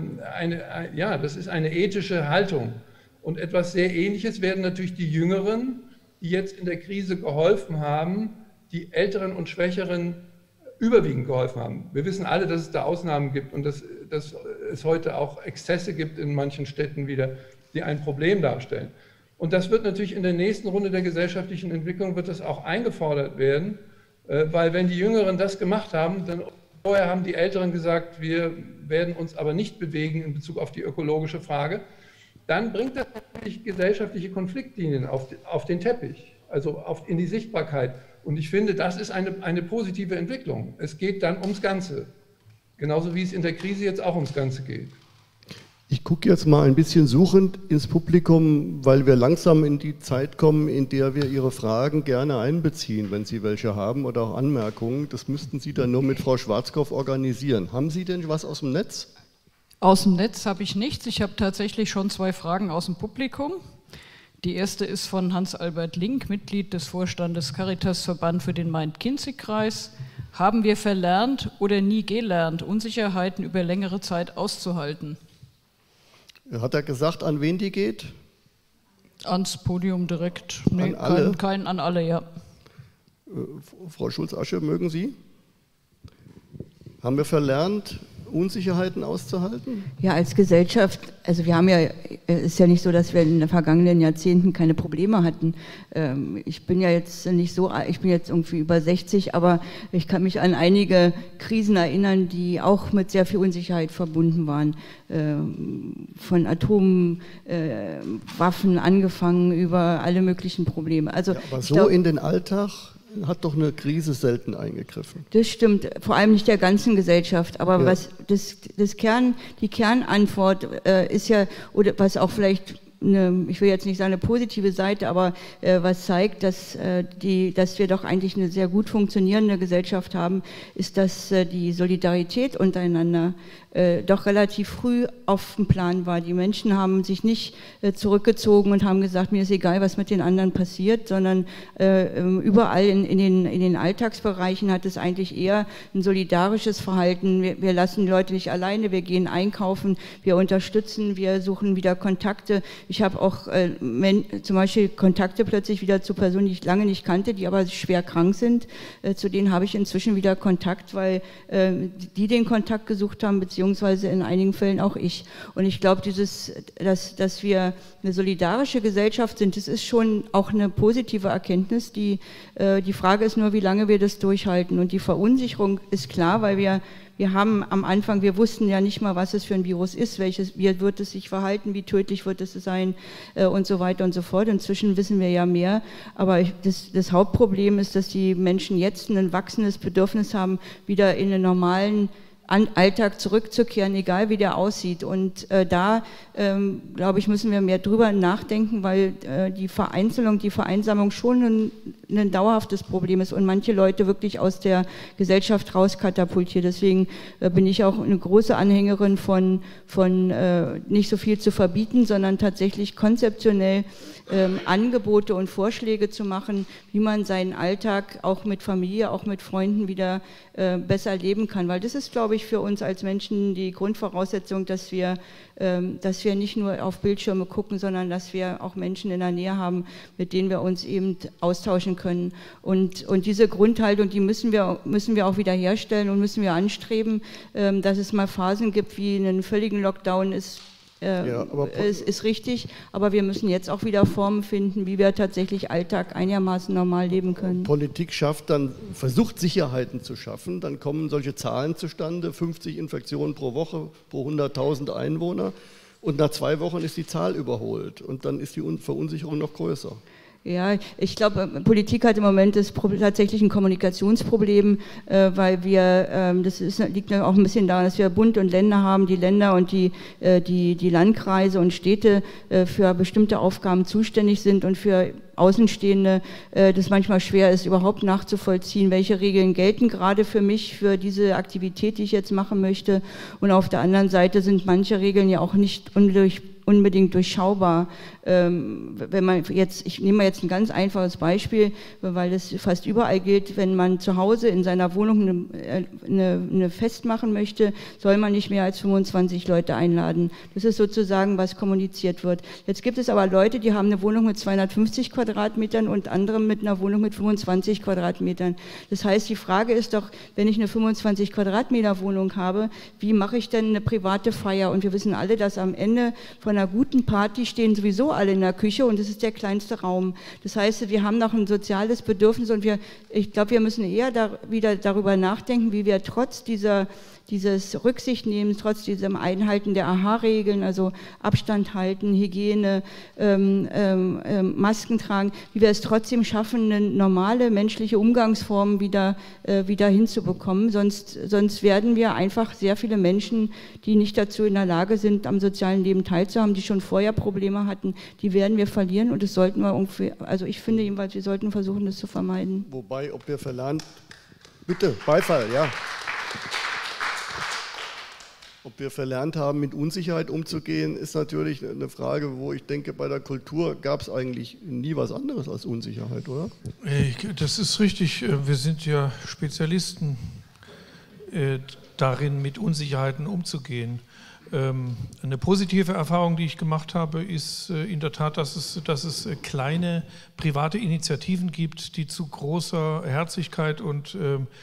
das ist eine ethische Haltung. Und etwas sehr Ähnliches werden natürlich die Jüngeren, die jetzt in der Krise geholfen haben, die Älteren und Schwächeren überwiegend geholfen haben. Wir wissen alle, dass es da Ausnahmen gibt und dass es heute auch Exzesse gibt in manchen Städten wieder, die ein Problem darstellen. Und das wird natürlich in der nächsten Runde der gesellschaftlichen Entwicklung wird das auch eingefordert werden, weil wenn die Jüngeren das gemacht haben, dann vorher haben die Älteren gesagt, wir werden uns aber nicht bewegen in Bezug auf die ökologische Frage, dann bringt das natürlich gesellschaftliche Konfliktlinien auf den Teppich, also in die Sichtbarkeit. Und ich finde, das ist eine positive Entwicklung. Es geht dann ums Ganze, genauso wie es in der Krise jetzt auch ums Ganze geht. Ich gucke jetzt mal ein bisschen suchend ins Publikum, weil wir langsam in die Zeit kommen, in der wir Ihre Fragen gerne einbeziehen, wenn Sie welche haben oder auch Anmerkungen. Das müssten Sie dann nur mit Frau Schwarzkopf organisieren. Haben Sie denn was aus dem Netz? Aus dem Netz habe ich nichts. Ich habe tatsächlich schon 2 Fragen aus dem Publikum. Die erste ist von Hans-Albert Link, Mitglied des Vorstandes Caritas-Verband für den Main-Kinzig-Kreis. Haben wir verlernt oder nie gelernt, Unsicherheiten über längere Zeit auszuhalten? Hat er gesagt, an wen die geht? Ans Podium direkt. Nee, an alle? An alle, ja. Frau Schulz-Asche, mögen Sie? Haben wir verlernt, Unsicherheiten auszuhalten? Ja, als Gesellschaft, also wir haben ja, es ist ja nicht so, dass wir in den vergangenen Jahrzehnten keine Probleme hatten. Ich bin ja jetzt nicht so, ich bin jetzt irgendwie über 60, aber ich kann mich an einige Krisen erinnern, die auch mit sehr viel Unsicherheit verbunden waren. Von Atomwaffen angefangen über alle möglichen Probleme. Also, ja, aber so in den Alltag hat doch eine Krise selten eingegriffen. Das stimmt, vor allem nicht der ganzen Gesellschaft, aber ja. Die Kernantwort ist ja, oder was auch vielleicht ich will jetzt nicht sagen eine positive Seite, aber was zeigt, dass wir doch eigentlich eine sehr gut funktionierende Gesellschaft haben, ist, dass die Solidarität untereinander doch relativ früh auf dem Plan war. Die Menschen haben sich nicht zurückgezogen und haben gesagt, mir ist egal, was mit den anderen passiert, sondern überall in den Alltagsbereichen hat es eigentlich eher ein solidarisches Verhalten. Wir lassen die Leute nicht alleine, wir gehen einkaufen, wir unterstützen, wir suchen wieder Kontakte. Ich habe auch zum Beispiel Kontakte plötzlich wieder zu Personen, die ich lange nicht kannte, die aber schwer krank sind. Zu denen habe ich inzwischen wieder Kontakt, weil die den Kontakt gesucht haben, beziehungsweise in einigen Fällen auch ich. Und ich glaube, dass wir eine solidarische Gesellschaft sind, das ist schon auch eine positive Erkenntnis. Die Frage ist nur, wie lange wir das durchhalten. Und die Verunsicherung ist klar, weil wir haben am Anfang, wir wussten ja nicht mal, was es für ein Virus ist, wie wird es sich verhalten, wie tödlich wird es sein und so weiter und so fort. Inzwischen wissen wir ja mehr, aber das Hauptproblem ist, dass die Menschen jetzt ein wachsendes Bedürfnis haben, wieder in den normalen Alltag zurückzukehren, egal wie der aussieht. Und glaube ich, müssen wir mehr drüber nachdenken, weil die Vereinzelung, die Vereinsamung schon ein dauerhaftes Problem ist und manche Leute wirklich aus der Gesellschaft rauskatapultiert. Deswegen bin ich auch eine große Anhängerin von nicht so viel zu verbieten, sondern tatsächlich konzeptionell Angebote und Vorschläge zu machen, wie man seinen Alltag auch mit Familie, auch mit Freunden wieder besser leben kann. Weil das ist, glaube ich, für uns als Menschen die Grundvoraussetzung, dass wir nicht nur auf Bildschirme gucken, sondern dass wir auch Menschen in der Nähe haben, mit denen wir uns eben austauschen können. Und diese Grundhaltung, die müssen wir auch wieder herstellen und müssen wir anstreben, dass es mal Phasen gibt, wie einen völligen Lockdown ist richtig, aber wir müssen jetzt auch wieder Formen finden, wie wir tatsächlich Alltag einigermaßen normal leben können. Politik versucht Sicherheiten zu schaffen, dann kommen solche Zahlen zustande, 50 Infektionen pro Woche, pro 100.000 Einwohner und nach 2 Wochen ist die Zahl überholt und dann ist die Verunsicherung noch größer. Ja, ich glaube, Politik hat im Moment tatsächlich ein Kommunikationsproblem, weil liegt auch ein bisschen daran, dass wir Bund und Länder haben, die Länder und die Landkreise und Städte für bestimmte Aufgaben zuständig sind und für Außenstehende das manchmal schwer ist, überhaupt nachzuvollziehen, welche Regeln gelten gerade für mich, für diese Aktivität, die ich jetzt machen möchte. Und auf der anderen Seite sind manche Regeln ja auch nicht unbedingt durchschaubar. Ich nehme mal jetzt ein ganz einfaches Beispiel, weil das fast überall gilt, wenn man zu Hause in seiner Wohnung eine Fest machen möchte, soll man nicht mehr als 25 Leute einladen. Das ist sozusagen, was kommuniziert wird. Jetzt gibt es aber Leute, die haben eine Wohnung mit 250 Quadratmetern und andere mit einer Wohnung mit 25 Quadratmetern. Das heißt, die Frage ist doch, wenn ich eine 25 Quadratmeter Wohnung habe, wie mache ich denn eine private Feier? Und wir wissen alle, dass am Ende von einer guten Party stehen sowieso alle in der Küche und es ist der kleinste Raum. Das heißt, wir haben noch ein soziales Bedürfnis und ich glaube, wir müssen eher wieder darüber nachdenken, wie wir trotz dieses Rücksichtnehmens, trotz diesem Einhalten der AHA-Regeln, also Abstand halten, Hygiene, Masken tragen, wie wir es trotzdem schaffen, eine normale menschliche Umgangsform wieder hinzubekommen. Sonst werden wir einfach sehr viele Menschen, die nicht dazu in der Lage sind, am sozialen Leben teilzuhaben, die schon vorher Probleme hatten, die werden wir verlieren und das sollten wir irgendwie, also ich finde jedenfalls, wir sollten versuchen, das zu vermeiden. Wobei, ob wir verlernt, bitte, Beifall, ja. Ob wir verlernt haben, mit Unsicherheit umzugehen, ist natürlich eine Frage, wo ich denke, bei der Kultur gab es eigentlich nie was anderes als Unsicherheit, oder? Das ist richtig. Wir sind ja Spezialisten darin, mit Unsicherheiten umzugehen. Eine positive Erfahrung, die ich gemacht habe, ist in der Tat, dass es kleine private Initiativen gibt, die zu großer Herzlichkeit und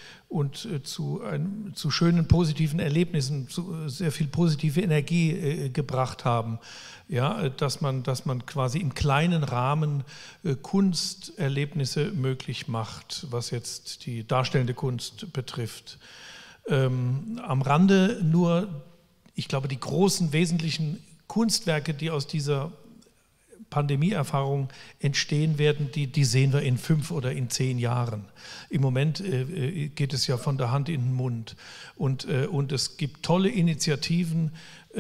zu schönen positiven Erlebnissen, zu sehr viel positive Energie gebracht haben. Ja, dass man quasi im kleinen Rahmen Kunsterlebnisse möglich macht, was jetzt die darstellende Kunst betrifft. Am Rande nur, ich glaube, die großen wesentlichen Kunstwerke, die aus dieser Pandemieerfahrung entstehen werden, die sehen wir in 5 oder in 10 Jahren. Im Moment geht es ja von der Hand in den Mund. Und es gibt tolle Initiativen,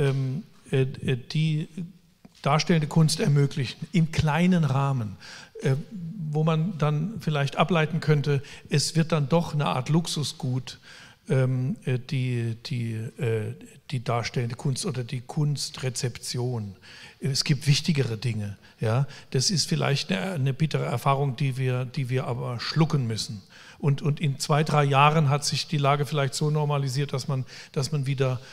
die darstellende Kunst ermöglichen, im kleinen Rahmen, wo man dann vielleicht ableiten könnte, es wird dann doch eine Art Luxusgut, die darstellende Kunst oder die Kunstrezeption. Es gibt wichtigere Dinge. Ja? Das ist vielleicht eine bittere Erfahrung, die wir aber schlucken müssen. Und in 2, 3 Jahren hat sich die Lage vielleicht so normalisiert, dass man wieder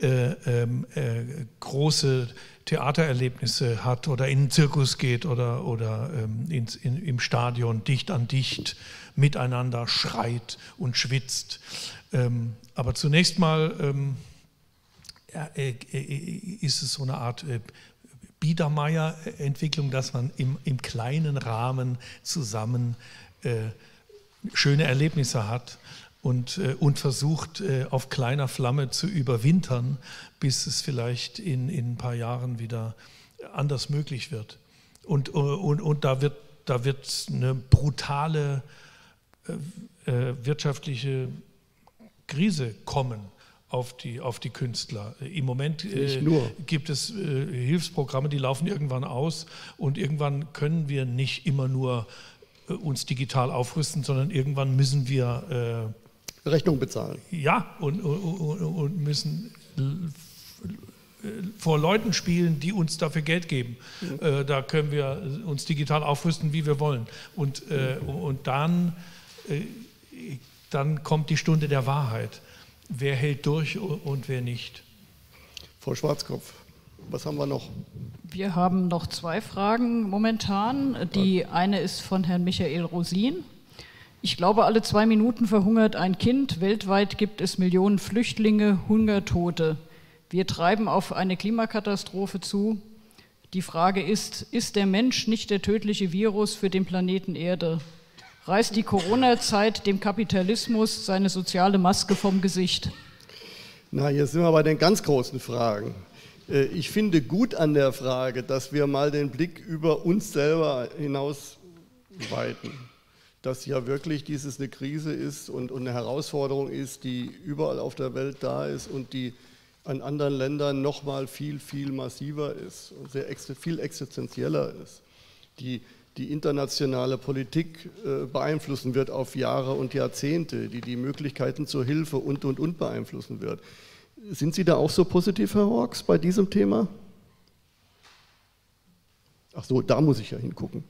große Theatererlebnisse hat oder in den Zirkus geht oder im Stadion dicht an dicht miteinander schreit und schwitzt. Aber zunächst mal ist es so eine Art Biedermeier-Entwicklung, dass man im kleinen Rahmen zusammen schöne Erlebnisse hat und versucht, auf kleiner Flamme zu überwintern, bis es vielleicht in ein paar Jahren wieder anders möglich wird. Und da wird eine brutale wirtschaftliche Krise kommen auf die Künstler. Im Moment gibt es Hilfsprogramme, die laufen irgendwann aus und irgendwann können wir nicht immer nur uns digital aufrüsten, sondern irgendwann müssen wir Rechnung bezahlen. Ja, und müssen vor Leuten spielen, die uns dafür Geld geben. Da können wir uns digital aufrüsten, wie wir wollen. Und dann kommt die Stunde der Wahrheit. Wer hält durch und wer nicht? Frau Schwarzkopf, was haben wir noch? Wir haben noch 2 Fragen momentan. Die eine ist von Herrn Michael Rosin. Ich glaube, alle 2 Minuten verhungert ein Kind. Weltweit gibt es Millionen Flüchtlinge, Hungertote. Wir treiben auf eine Klimakatastrophe zu. Die Frage ist der Mensch nicht der tödliche Virus für den Planeten Erde? Reißt die Corona-Zeit dem Kapitalismus seine soziale Maske vom Gesicht? Na, jetzt sind wir bei den ganz großen Fragen. Ich finde gut an der Frage, dass wir mal den Blick über uns selber hinaus weiten. Dass ja wirklich dieses eine Krise ist und eine Herausforderung ist, die überall auf der Welt da ist und die an anderen Ländern noch mal viel, viel massiver ist und viel existenzieller ist. Die internationale Politik beeinflussen wird auf Jahre und Jahrzehnte, die Möglichkeiten zur Hilfe und beeinflussen wird. Sind Sie da auch so positiv, Herr Hawks, bei diesem Thema? Ach so, da muss ich ja hingucken.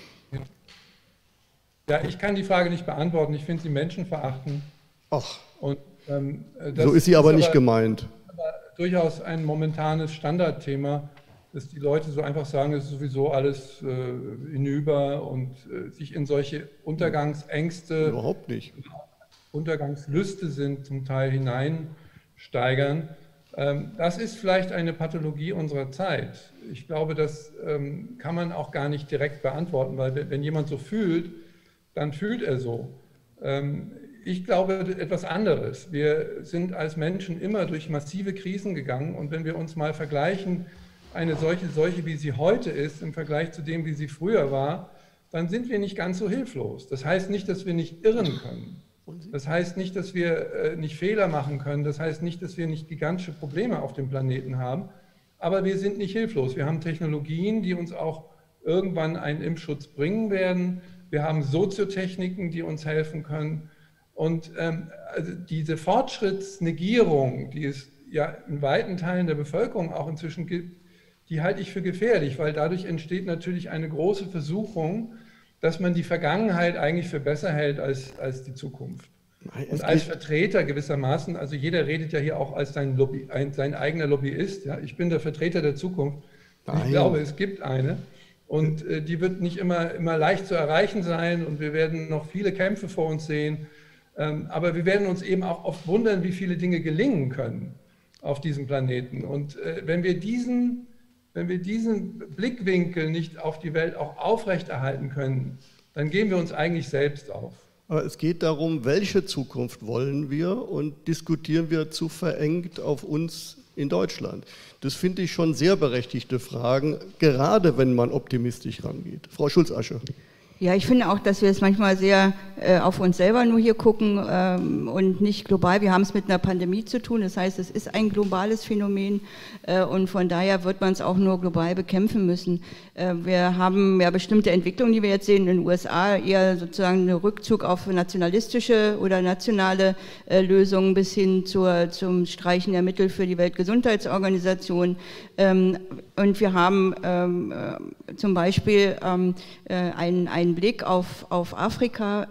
Ja, ich kann die Frage nicht beantworten. Ich finde sie menschenverachtend. Ach, und, so ist sie aber nicht gemeint. Aber durchaus ein momentanes Standardthema, dass die Leute so einfach sagen, es ist sowieso alles hinüber und sich in solche Untergangsängste, überhaupt nicht, Untergangslüste sind zum Teil hineinsteigern. Das ist vielleicht eine Pathologie unserer Zeit. Ich glaube, das kann man auch gar nicht direkt beantworten, weil wenn jemand so fühlt, dann fühlt er so. Ich glaube etwas anderes. Wir sind als Menschen immer durch massive Krisen gegangen und wenn wir uns mal vergleichen, eine solche wie sie heute ist, im Vergleich zu dem, wie sie früher war, dann sind wir nicht ganz so hilflos. Das heißt nicht, dass wir nicht irren können. Das heißt nicht, dass wir nicht Fehler machen können. Das heißt nicht, dass wir nicht gigantische Probleme auf dem Planeten haben. Aber wir sind nicht hilflos. Wir haben Technologien, die uns auch irgendwann einen Impfschutz bringen werden. Wir haben Soziotechniken, die uns helfen können. Und also diese Fortschrittsnegierung, die es ja in weiten Teilen der Bevölkerung auch inzwischen gibt, die halte ich für gefährlich, weil dadurch entsteht natürlich eine große Versuchung, dass man die Vergangenheit eigentlich für besser hält als die Zukunft. Und als Vertreter gewissermaßen, also jeder redet ja hier auch als sein eigener Lobbyist. Ja? Ich bin der Vertreter der Zukunft. Ich glaube, es gibt eine. Und die wird nicht immer leicht zu erreichen sein. Und wir werden noch viele Kämpfe vor uns sehen. Aber wir werden uns eben auch oft wundern, wie viele Dinge gelingen können auf diesem Planeten. Und wenn wir diesen Blickwinkel nicht auf die Welt auch aufrechterhalten können, dann geben wir uns eigentlich selbst auf. Aber es geht darum, welche Zukunft wollen wir und diskutieren wir zu verengt auf uns in Deutschland? Das finde ich schon sehr berechtigte Fragen, gerade wenn man optimistisch rangeht. Frau Schulz-Asche. Ja, ich finde auch, dass wir es manchmal sehr auf uns selber nur hier gucken und nicht global. Wir haben es mit einer Pandemie zu tun, das heißt, es ist ein globales Phänomen und von daher wird man es auch nur global bekämpfen müssen. Wir haben ja bestimmte Entwicklungen, die wir jetzt sehen in den USA, eher sozusagen einen Rückzug auf nationalistische oder nationale Lösungen bis hin zum Streichen der Mittel für die Weltgesundheitsorganisation. Und wir haben zum Beispiel einen Blick auf Afrika,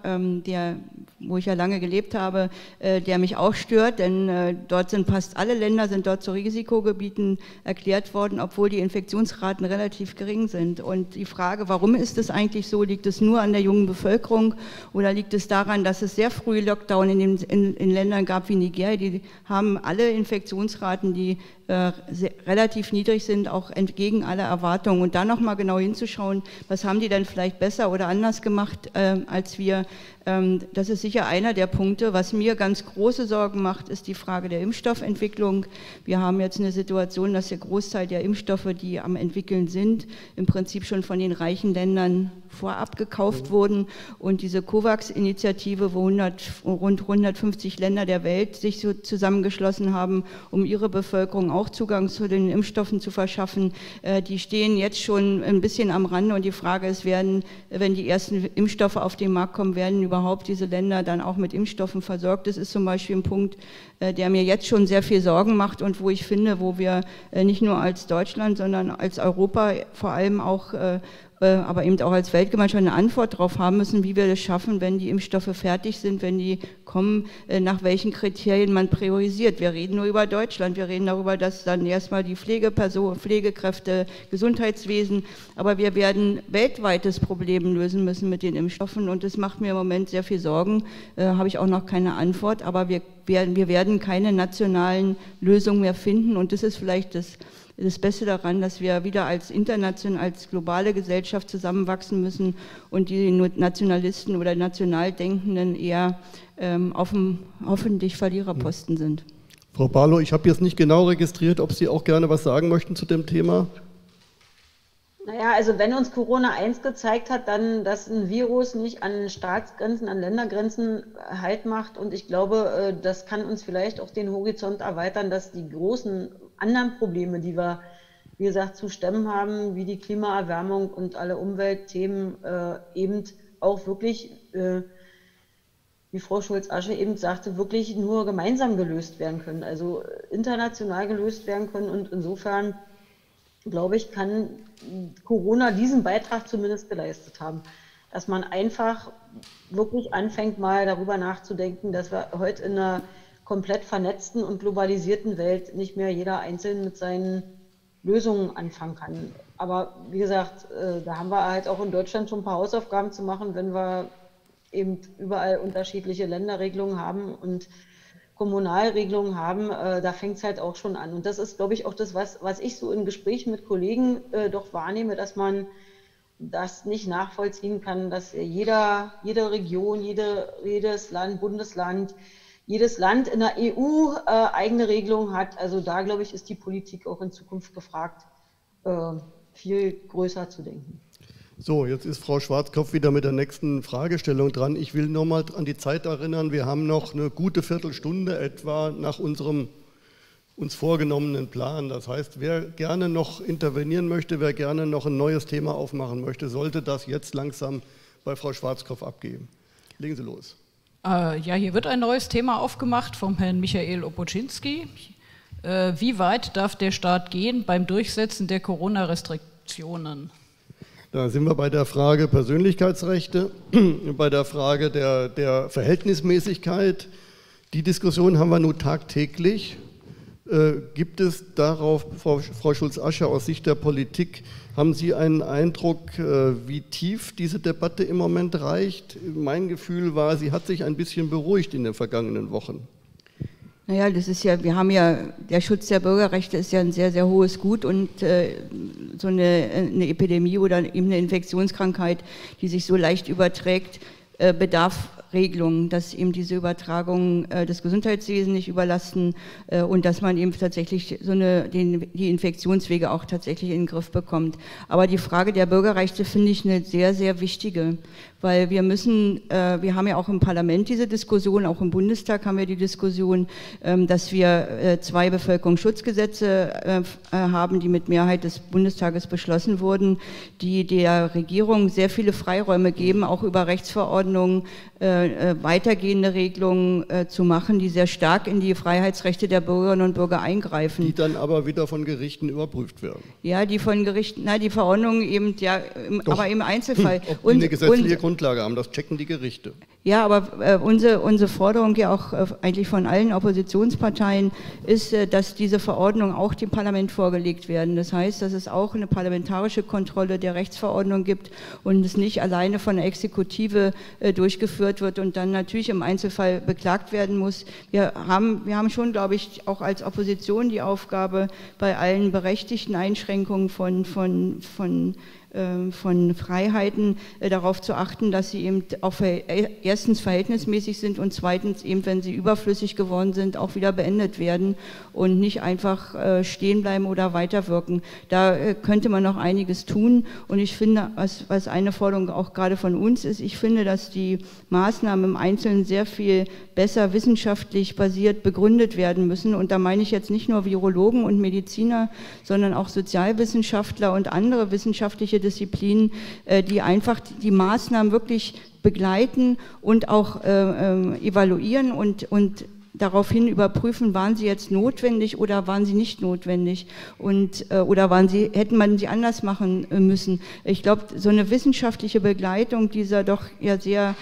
wo ich ja lange gelebt habe, der mich auch stört, denn dort sind fast alle Länder zu Risikogebieten erklärt worden, obwohl die Infektionsraten relativ gering sind. Und die Frage, warum ist es eigentlich so, liegt es nur an der jungen Bevölkerung oder liegt es daran, dass es sehr früh Lockdown in Ländern gab wie Nigeria, die haben alle Infektionsraten, die relativ niedrig sind, auch entgegen aller Erwartungen. Und da nochmal genau hinzuschauen, was haben die denn vielleicht besser oder anders gemacht als wir. Das ist sicher einer der Punkte. Was mir ganz große Sorgen macht, ist die Frage der Impfstoffentwicklung. Wir haben jetzt eine Situation, dass der Großteil der Impfstoffe, die am entwickeln sind, im Prinzip schon von den reichen Ländern vorab gekauft wurden. Und diese COVAX-Initiative, wo rund 150 Länder der Welt sich so zusammengeschlossen haben, um ihre Bevölkerung auch Zugang zu den Impfstoffen zu verschaffen, die stehen jetzt schon ein bisschen am Rande. Und die Frage ist, wenn die ersten Impfstoffe auf den Markt kommen, werden überhaupt diese Länder dann auch mit Impfstoffen versorgt? Das ist zum Beispiel ein Punkt, der mir jetzt schon sehr viel Sorgen macht und wo ich finde, wo wir nicht nur als Deutschland, sondern als Europa vor allem auch aber eben auch als Weltgemeinschaft eine Antwort darauf haben müssen, wie wir das schaffen, wenn die Impfstoffe fertig sind, wenn die kommen, nach welchen Kriterien man priorisiert. Wir reden nur über Deutschland, wir reden darüber, dass dann erstmal die Pflegekräfte, Gesundheitswesen, aber wir werden weltweit das Problem lösen müssen mit den Impfstoffen und das macht mir im Moment sehr viel Sorgen, habe ich auch noch keine Antwort, aber wir werden keine nationalen Lösungen mehr finden und das ist vielleicht das Beste daran, dass wir wieder als globale Gesellschaft zusammenwachsen müssen und die Nationalisten oder Nationaldenkenden eher auf dem hoffentlich Verliererposten sind. Frau Barlow, ich habe jetzt nicht genau registriert, ob Sie auch gerne was sagen möchten zu dem Thema. Naja, also wenn uns Corona eins gezeigt hat, dann, dass ein Virus nicht an Staatsgrenzen, an Ländergrenzen Halt macht und ich glaube, das kann uns vielleicht auch den Horizont erweitern, dass die großen anderen Probleme, die wir, wie gesagt, zu stemmen haben, wie die Klimaerwärmung und alle Umweltthemen eben auch wirklich, wie Frau Schulz-Asche eben sagte, wirklich nur gemeinsam gelöst werden können, also international gelöst werden können und insofern glaube ich, kann Corona diesen Beitrag zumindest geleistet haben, dass man einfach wirklich anfängt, mal darüber nachzudenken, dass wir heute in einer komplett vernetzten und globalisierten Welt nicht mehr jeder einzeln mit seinen Lösungen anfangen kann. Aber wie gesagt, da haben wir halt auch in Deutschland schon ein paar Hausaufgaben zu machen, wenn wir eben überall unterschiedliche Länderregelungen haben und Kommunalregelungen haben, da fängt es halt auch schon an. Und das ist, glaube ich, auch das, was ich so in Gesprächen mit Kollegen doch wahrnehme, dass man das nicht nachvollziehen kann, dass jede Region, jedes Land, Bundesland, jedes Land in der EU eigene Regelungen hat. Also da, glaube ich, ist die Politik auch in Zukunft gefragt, viel größer zu denken. So, jetzt ist Frau Schwarzkopf wieder mit der nächsten Fragestellung dran. Ich will nochmal an die Zeit erinnern, wir haben noch eine gute Viertelstunde etwa nach unserem uns vorgenommenen Plan. Das heißt, wer gerne noch intervenieren möchte, wer gerne noch ein neues Thema aufmachen möchte, sollte das jetzt langsam bei Frau Schwarzkopf abgeben. Legen Sie los. Ja, hier wird ein neues Thema aufgemacht vom Herrn Michael Opoczynski. Wie weit darf der Staat gehen beim Durchsetzen der Corona-Restriktionen? Da sind wir bei der Frage Persönlichkeitsrechte, bei der Frage der Verhältnismäßigkeit. Die Diskussion haben wir nun tagtäglich. Gibt es darauf, Frau Schulz-Ascher, aus Sicht der Politik, haben Sie einen Eindruck, wie tief diese Debatte im Moment reicht? Mein Gefühl war, sie hat sich ein bisschen beruhigt in den vergangenen Wochen. Naja, das ist ja, wir haben ja, der Schutz der Bürgerrechte ist ja ein sehr, sehr hohes Gut und so eine Epidemie oder eben eine Infektionskrankheit, die sich so leicht überträgt, bedarf Regelungen, dass eben diese Übertragungen das Gesundheitswesen nicht überlasten und dass man eben tatsächlich die Infektionswege auch tatsächlich in den Griff bekommt. Aber die Frage der Bürgerrechte finde ich eine sehr, sehr wichtige, weil wir haben ja auch im Parlament diese Diskussion, auch im Bundestag haben wir die Diskussion, dass wir 2 Bevölkerungsschutzgesetze haben, die mit Mehrheit des Bundestages beschlossen wurden, die der Regierung sehr viele Freiräume geben, auch über Rechtsverordnungen weitergehende Regelungen zu machen, die sehr stark in die Freiheitsrechte der Bürgerinnen und Bürger eingreifen. Die dann aber wieder von Gerichten überprüft werden. Ja, die von Gerichten, die Verordnungen eben, ja, aber im Einzelfall. Ob die eine gesetzliche Grundlage haben, das checken die Gerichte. Ja, aber unsere Forderung ja auch eigentlich von allen Oppositionsparteien ist, dass diese Verordnungen auch dem Parlament vorgelegt werden. Das heißt, dass es auch eine parlamentarische Kontrolle der Rechtsverordnung gibt und es nicht alleine von der Exekutive durchgeführt wird und dann natürlich im Einzelfall beklagt werden muss. Wir haben schon, glaube ich, auch als Opposition die Aufgabe, bei allen berechtigten Einschränkungen von Freiheiten darauf zu achten, dass sie eben auch erstens verhältnismäßig sind und zweitens eben, wenn sie überflüssig geworden sind, auch wieder beendet werden und nicht einfach stehen bleiben oder weiterwirken. Da könnte man noch einiges tun und ich finde, was eine Forderung auch gerade von uns ist, ich finde, dass die Maßnahmen im Einzelnen sehr viel besser wissenschaftlich basiert begründet werden müssen und da meine ich jetzt nicht nur Virologen und Mediziner, sondern auch Sozialwissenschaftler und andere wissenschaftliche Disziplinen, die einfach die Maßnahmen wirklich begleiten und auch evaluieren und daraufhin überprüfen, waren sie jetzt notwendig oder waren sie nicht notwendig oder hätten man sie anders machen müssen. Ich glaube, so eine wissenschaftliche Begleitung dieser doch ja sehr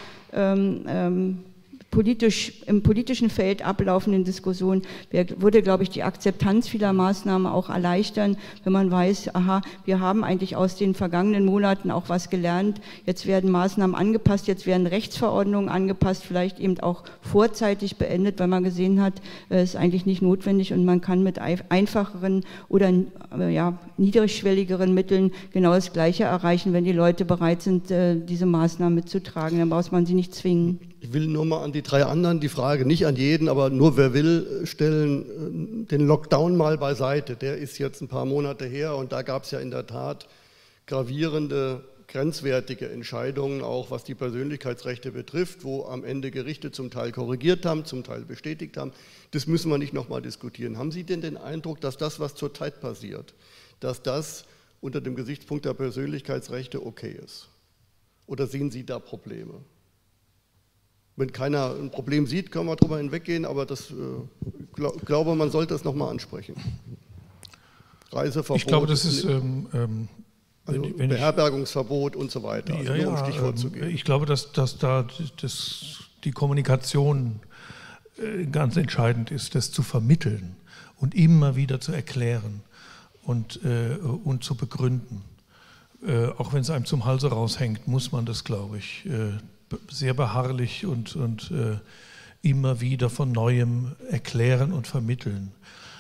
im politischen Feld ablaufenden Diskussion würde, glaube ich, die Akzeptanz vieler Maßnahmen auch erleichtern, wenn man weiß, aha, wir haben eigentlich aus den vergangenen Monaten auch was gelernt, jetzt werden Maßnahmen angepasst, jetzt werden Rechtsverordnungen angepasst, vielleicht eben auch vorzeitig beendet, weil man gesehen hat, es ist eigentlich nicht notwendig und man kann mit einfacheren oder niedrigschwelligeren Mitteln genau das Gleiche erreichen, wenn die Leute bereit sind, diese Maßnahmen mitzutragen, dann muss man sie nicht zwingen. Ich will nur mal an die 3 anderen die Frage, nicht an jeden, aber nur wer will, stellen, den Lockdown mal beiseite. Der ist jetzt ein paar Monate her und da gab es ja in der Tat gravierende, grenzwertige Entscheidungen, auch was die Persönlichkeitsrechte betrifft, wo am Ende Gerichte zum Teil korrigiert haben, zum Teil bestätigt haben. Das müssen wir nicht nochmal diskutieren. Haben Sie denn den Eindruck, dass das, was zurzeit passiert, dass das unter dem Gesichtspunkt der Persönlichkeitsrechte okay ist? Oder sehen Sie da Probleme? Wenn keiner ein Problem sieht, können wir darüber hinweggehen, aber das glaube, man sollte es nochmal ansprechen. Reiseverbot. Ich glaube, das ist Beherbergungsverbot und so weiter. Also nur um Stichwort zu geben. Ich glaube, dass da die Kommunikation ganz entscheidend ist, das zu vermitteln und immer wieder zu erklären und zu begründen. Auch wenn es einem zum Halse raushängt, muss man das, glaube ich, sehr beharrlich und immer wieder von Neuem erklären und vermitteln.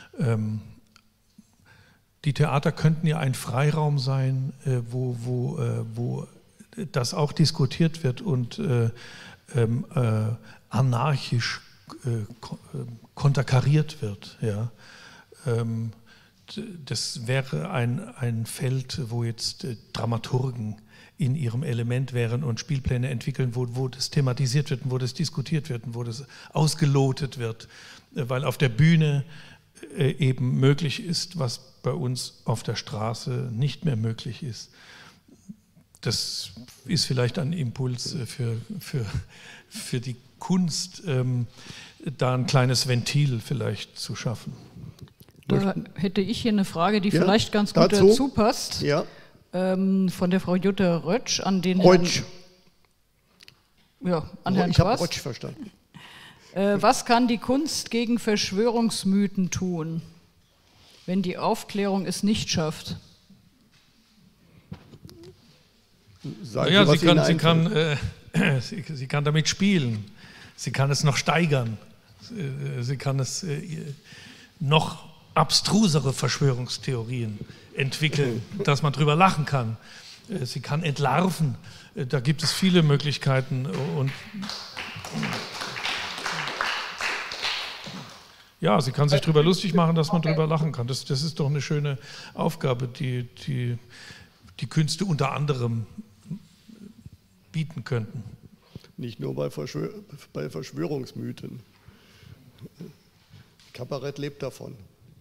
Die Theater könnten ja ein Freiraum sein, wo das auch diskutiert wird und anarchisch konterkariert wird. Ja. Das wäre ein Feld, wo jetzt Dramaturgen in ihrem Element wären und Spielpläne entwickeln, wo das thematisiert wird, wo das diskutiert wird, wo das ausgelotet wird, weil auf der Bühne eben möglich ist, was bei uns auf der Straße nicht mehr möglich ist. Das ist vielleicht ein Impuls für die Kunst, da ein kleines Ventil vielleicht zu schaffen. Da hätte ich hier eine Frage, die vielleicht ganz gut dazu passt. Ja. Von der Frau Jutta Rötsch an den Rötsch. Herrn, an Herrn Ich habe Quast. Rötsch verstanden. Was kann die Kunst gegen Verschwörungsmythen tun, wenn die Aufklärung es nicht schafft? Ja, sie kann damit spielen. Sie kann es noch steigern. Sie kann es noch abstrusere Verschwörungstheorien entwickeln, dass man drüber lachen kann. Sie kann entlarven. Da gibt es viele Möglichkeiten. Und ja, sie kann sich drüber lustig machen, dass man drüber lachen kann. Das ist doch eine schöne Aufgabe, die Künste unter anderem bieten könnten. Nicht nur bei Verschwörungsmythen. Kabarett lebt davon.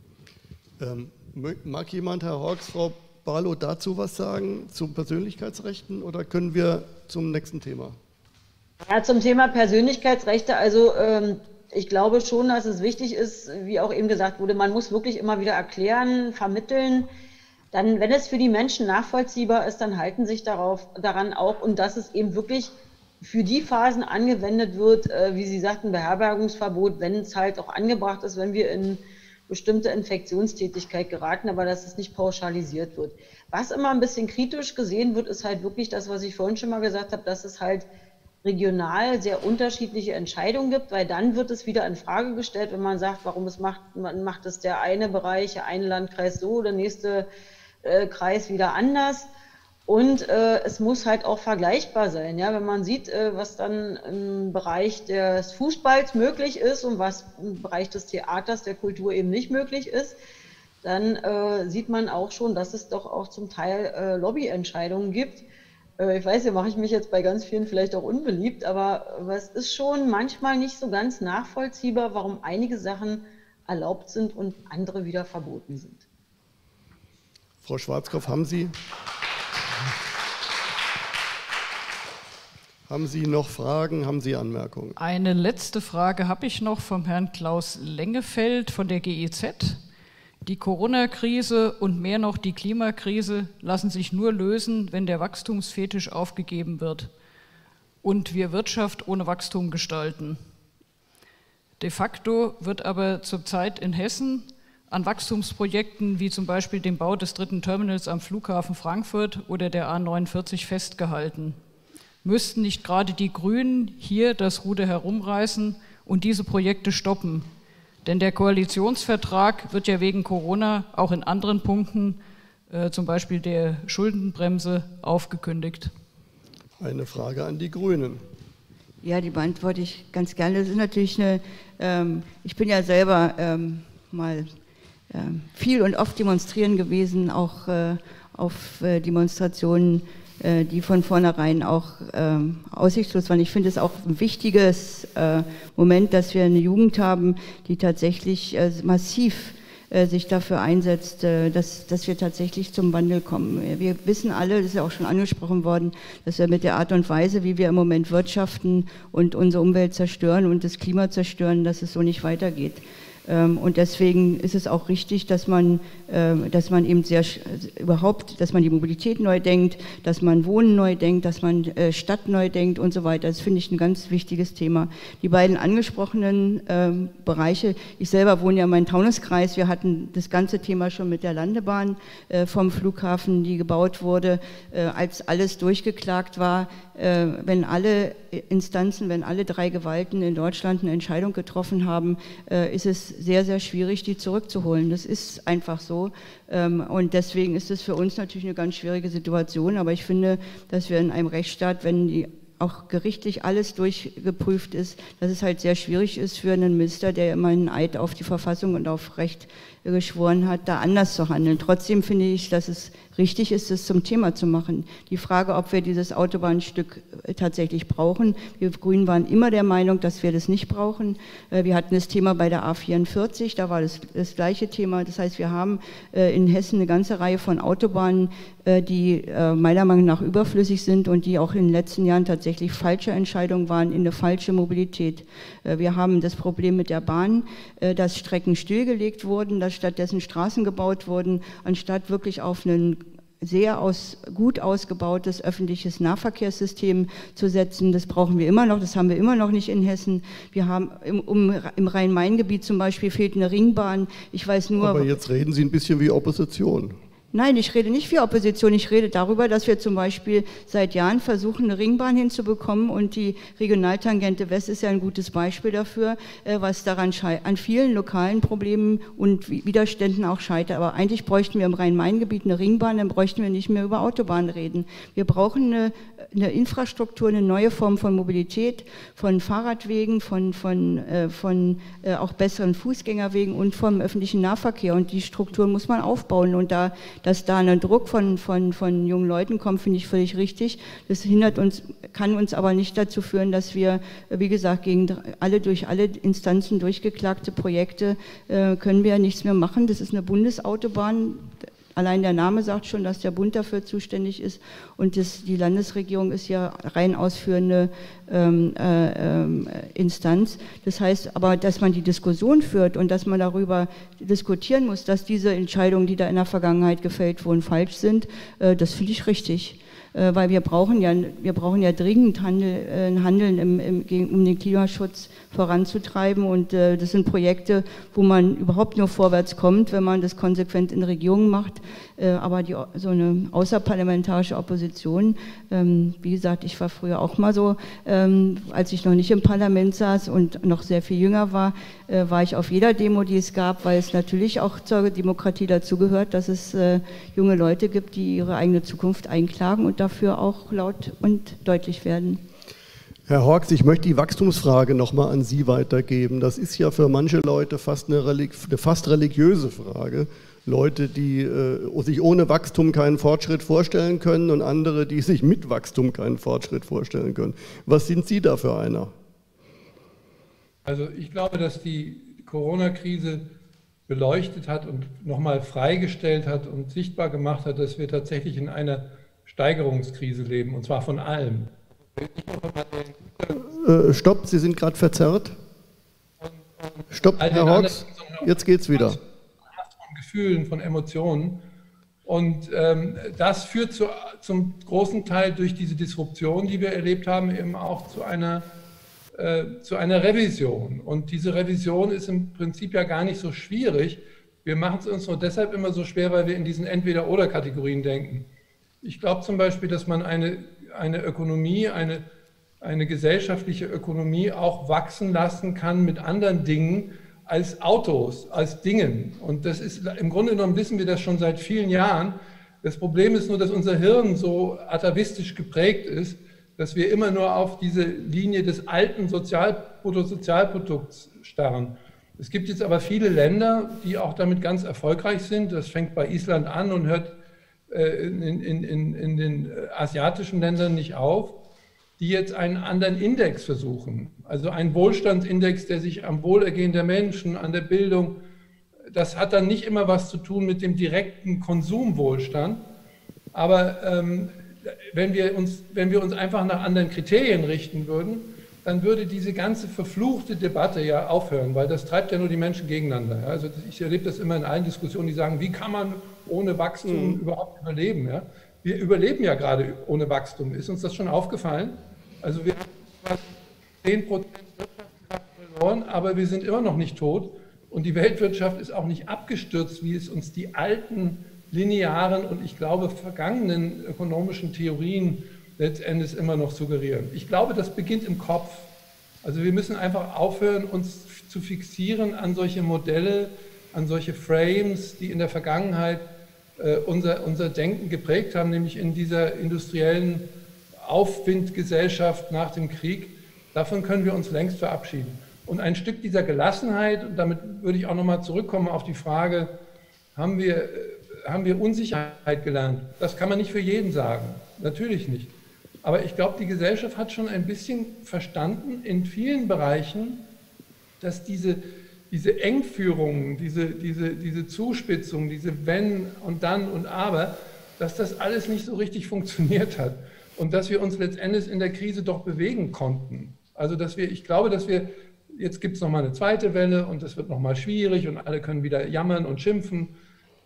Mag jemand, Herr Hawks, Frau Barlow, dazu was sagen, zu Persönlichkeitsrechten, oder können wir zum nächsten Thema? Ja, zum Thema Persönlichkeitsrechte, also ich glaube schon, dass es wichtig ist, wie auch eben gesagt wurde, man muss wirklich immer wieder erklären, vermitteln. Dann, wenn es für die Menschen nachvollziehbar ist, dann halten sich daran auch, und dass es eben wirklich für die Phasen angewendet wird, wie Sie sagten, Beherbergungsverbot, wenn es halt auch angebracht ist, wenn wir in bestimmte Infektionstätigkeit geraten, aber dass es nicht pauschalisiert wird. Was immer ein bisschen kritisch gesehen wird, ist halt wirklich das, was ich vorhin schon mal gesagt habe, dass es halt regional sehr unterschiedliche Entscheidungen gibt, weil dann wird es wieder in Frage gestellt, wenn man sagt, warum macht es der eine Bereich, der eine Landkreis so, der nächste Kreis wieder anders. Und es muss halt auch vergleichbar sein. Ja? Wenn man sieht, was dann im Bereich des Fußballs möglich ist und was im Bereich des Theaters, der Kultur eben nicht möglich ist, dann sieht man auch schon, dass es doch auch zum Teil Lobbyentscheidungen gibt. Ich weiß, hier mache ich mich jetzt bei ganz vielen vielleicht auch unbeliebt, aber es ist schon manchmal nicht so ganz nachvollziehbar, warum einige Sachen erlaubt sind und andere wieder verboten sind. Frau Schwarzkopf, haben Sie noch Fragen, haben Sie Anmerkungen? Eine letzte Frage habe ich noch vom Herrn Klaus Lengefeld von der GEZ. Die Corona-Krise und mehr noch die Klimakrise lassen sich nur lösen, wenn der Wachstumsfetisch aufgegeben wird und wir Wirtschaft ohne Wachstum gestalten. De facto wird aber zurzeit in Hessen an Wachstumsprojekten wie zum Beispiel dem Bau des 3. Terminals am Flughafen Frankfurt oder der A49 festgehalten. Müssten nicht gerade die Grünen hier das Ruder herumreißen und diese Projekte stoppen? Denn der Koalitionsvertrag wird ja wegen Corona auch in anderen Punkten, zum Beispiel der Schuldenbremse, aufgekündigt. Eine Frage an die Grünen. Ja, die beantworte ich ganz gerne. Das ist natürlich ich bin ja selber mal viel und oft demonstrieren gewesen, auch auf Demonstrationen, die von vornherein auch aussichtslos waren. Ich finde es auch ein wichtiges Moment, dass wir eine Jugend haben, die tatsächlich massiv sich dafür einsetzt, dass wir tatsächlich zum Wandel kommen. Wir wissen alle, das ist ja auch schon angesprochen worden, dass wir mit der Art und Weise, wie wir im Moment wirtschaften und unsere Umwelt zerstören und das Klima zerstören, dass es so nicht weitergeht. Und deswegen ist es auch richtig, dass man eben dass man die Mobilität neu denkt, dass man Wohnen neu denkt, dass man Stadt neu denkt und so weiter. Das finde ich ein ganz wichtiges Thema. Die beiden angesprochenen Bereiche, ich selber wohne ja im Main-Taunus-Kreis, wir hatten das ganze Thema schon mit der Landebahn vom Flughafen, die gebaut wurde, als alles durchgeklagt war. Wenn alle Instanzen, wenn alle 3 Gewalten in Deutschland eine Entscheidung getroffen haben, ist es sehr, sehr schwierig, die zurückzuholen. Das ist einfach so. Und deswegen ist es für uns natürlich eine ganz schwierige Situation. Aber ich finde, dass wir in einem Rechtsstaat, wenn auch gerichtlich alles durchgeprüft ist, dass es halt sehr schwierig ist für einen Minister, der immer einen Eid auf die Verfassung und auf Recht geschworen hat, da anders zu handeln. Trotzdem finde ich, dass es richtig ist, es zum Thema zu machen. Die Frage, ob wir dieses Autobahnstück tatsächlich brauchen. Wir Grünen waren immer der Meinung, dass wir das nicht brauchen. Wir hatten das Thema bei der A44, da war das gleiche Thema. Das heißt, wir haben in Hessen eine ganze Reihe von Autobahnen, die meiner Meinung nach überflüssig sind und die auch in den letzten Jahren tatsächlich falsche Entscheidungen waren in eine falsche Mobilität. Wir haben das Problem mit der Bahn, dass Strecken stillgelegt wurden, dass stattdessen Straßen gebaut wurden, anstatt wirklich auf einen sehr gut ausgebautes öffentliches Nahverkehrssystem zu setzen. Das brauchen wir immer noch, das haben wir immer noch nicht in Hessen. Wir haben im Rhein-Main-Gebiet zum Beispiel fehlt eine Ringbahn. Ich weiß nur. Aber jetzt reden Sie ein bisschen wie Opposition. Nein, ich rede nicht für Opposition, ich rede darüber, dass wir zum Beispiel seit Jahren versuchen, eine Ringbahn hinzubekommen und die Regionaltangente West ist ja ein gutes Beispiel dafür, was daran an vielen lokalen Problemen und Widerständen auch scheitert. Aber eigentlich bräuchten wir im Rhein-Main-Gebiet eine Ringbahn, dann bräuchten wir nicht mehr über Autobahnen reden. Wir brauchen eine Infrastruktur, eine neue Form von Mobilität, von Fahrradwegen, von auch besseren Fußgängerwegen und vom öffentlichen Nahverkehr und die Strukturen muss man aufbauen und dass da ein Druck von jungen Leuten kommt, finde ich völlig richtig. Das kann uns aber nicht dazu führen, dass wir, wie gesagt, durch alle Instanzen durchgeklagte Projekte können wir nichts mehr machen. Das ist eine Bundesautobahn. Allein der Name sagt schon, dass der Bund dafür zuständig ist und die Landesregierung ist ja rein ausführende Instanz. Das heißt aber, dass man die Diskussion führt und dass man darüber diskutieren muss, dass diese Entscheidungen, die da in der Vergangenheit gefällt wurden, falsch sind, das finde ich richtig. Weil wir brauchen ja dringend Handeln, um den Klimaschutz voranzutreiben und das sind Projekte, wo man überhaupt nur vorwärts kommt, wenn man das konsequent in Regierungen macht, aber so eine außerparlamentarische Opposition, wie gesagt, ich war früher auch mal so, als ich noch nicht im Parlament saß und noch sehr viel jünger war ich auf jeder Demo, die es gab, weil es natürlich auch zur Demokratie dazugehört, dass es junge Leute gibt, die ihre eigene Zukunft einklagen und dafür auch laut und deutlich werden. Herr Horks, ich möchte die Wachstumsfrage nochmal an Sie weitergeben. Das ist ja für manche Leute fast eine fast religiöse Frage. Leute, die sich ohne Wachstum keinen Fortschritt vorstellen können und andere, die sich mit Wachstum keinen Fortschritt vorstellen können. Was sind Sie da für einer? Also ich glaube, dass die Corona-Krise beleuchtet hat und nochmal freigestellt hat und sichtbar gemacht hat, dass wir tatsächlich in einer Steigerungskrise leben, und zwar von allem. Stopp, Sie sind gerade verzerrt. Stopp, Herr Horks, jetzt geht's wieder. Von Gefühlen, von Emotionen. Und das führt zum großen Teil durch diese Disruption, die wir erlebt haben, eben auch zu einer Revision. Und diese Revision ist im Prinzip ja gar nicht so schwierig. Wir machen es uns nur deshalb immer so schwer, weil wir in diesen Entweder-oder-Kategorien denken. Ich glaube zum Beispiel, dass man eine Ökonomie, eine gesellschaftliche Ökonomie auch wachsen lassen kann mit anderen Dingen als Autos, als Dingen. Und das ist, im Grunde genommen wissen wir das schon seit vielen Jahren. Das Problem ist nur, dass unser Hirn so atavistisch geprägt ist, dass wir immer nur auf diese Linie des alten Sozialprodukts starren. Es gibt jetzt aber viele Länder, die auch damit ganz erfolgreich sind. Das fängt bei Island an und hört in den asiatischen Ländern nicht auf, die jetzt einen anderen Index versuchen. Also einen Wohlstandsindex, der sich am Wohlergehen der Menschen, an der Bildung, das hat dann nicht immer was zu tun mit dem direkten Konsumwohlstand, aber wenn wir uns einfach nach anderen Kriterien richten würden, dann würde diese ganze verfluchte Debatte ja aufhören, weil das treibt ja nur die Menschen gegeneinander. Also ich erlebe das immer in allen Diskussionen, die sagen, wie kann man ohne Wachstum überhaupt überleben? Ja? Wir überleben ja gerade ohne Wachstum. Ist uns das schon aufgefallen? Also wir haben fast 10% Wirtschaftskraft verloren, aber wir sind immer noch nicht tot. Und die Weltwirtschaft ist auch nicht abgestürzt, wie es uns die alten, linearen und ich glaube vergangenen ökonomischen Theorien letztendlich immer noch suggerieren. Ich glaube, das beginnt im Kopf. Also wir müssen einfach aufhören, uns zu fixieren an solche Modelle, an solche Frames, die in der Vergangenheit unser Denken geprägt haben, nämlich in dieser industriellen Aufwindgesellschaft nach dem Krieg. Davon können wir uns längst verabschieden. Und ein Stück dieser Gelassenheit, und damit würde ich auch nochmal zurückkommen auf die Frage, haben wir Unsicherheit gelernt? Das kann man nicht für jeden sagen, natürlich nicht. Aber ich glaube, die Gesellschaft hat schon ein bisschen verstanden in vielen Bereichen, dass diese Engführungen, diese Zuspitzung, diese Wenn und Dann und Aber, dass das alles nicht so richtig funktioniert hat und dass wir uns letztendlich in der Krise doch bewegen konnten. Also ich glaube, dass wir, jetzt gibt es nochmal eine zweite Welle und es wird nochmal schwierig und alle können wieder jammern und schimpfen.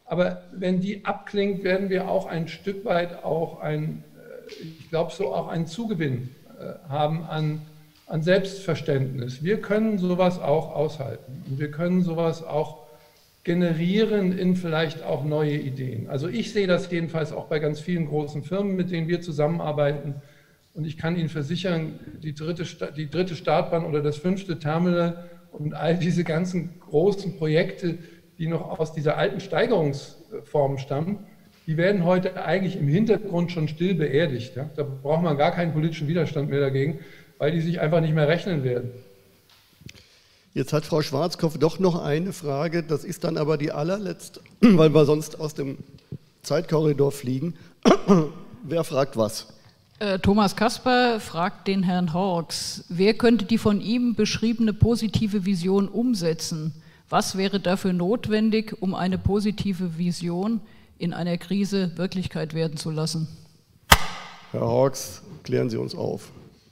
Aber wenn die abklingt, werden wir auch ein Stück weit auch ich glaube so auch einen Zugewinn haben an Selbstverständnis. Wir können sowas auch aushalten und wir können sowas auch generieren in vielleicht auch neue Ideen. Also ich sehe das jedenfalls auch bei ganz vielen großen Firmen, mit denen wir zusammenarbeiten. Und ich kann Ihnen versichern, die dritte Startbahn oder das 5. Terminal und all diese ganzen großen Projekte, die noch aus dieser alten Steigerungsform stammen, die werden heute eigentlich im Hintergrund schon still beerdigt. Ja? Da braucht man gar keinen politischen Widerstand mehr dagegen, weil die sich einfach nicht mehr rechnen werden. Jetzt hat Frau Schwarzkopf doch noch eine Frage, das ist dann aber die allerletzte, weil wir sonst aus dem Zeitkorridor fliegen. Wer fragt was? Thomas Kasper fragt den Herrn Horks, wer könnte die von ihm beschriebene positive Vision umsetzen? Was wäre dafür notwendig, um eine positive Vision in einer Krise Wirklichkeit werden zu lassen? Herr Horks, klären Sie uns auf.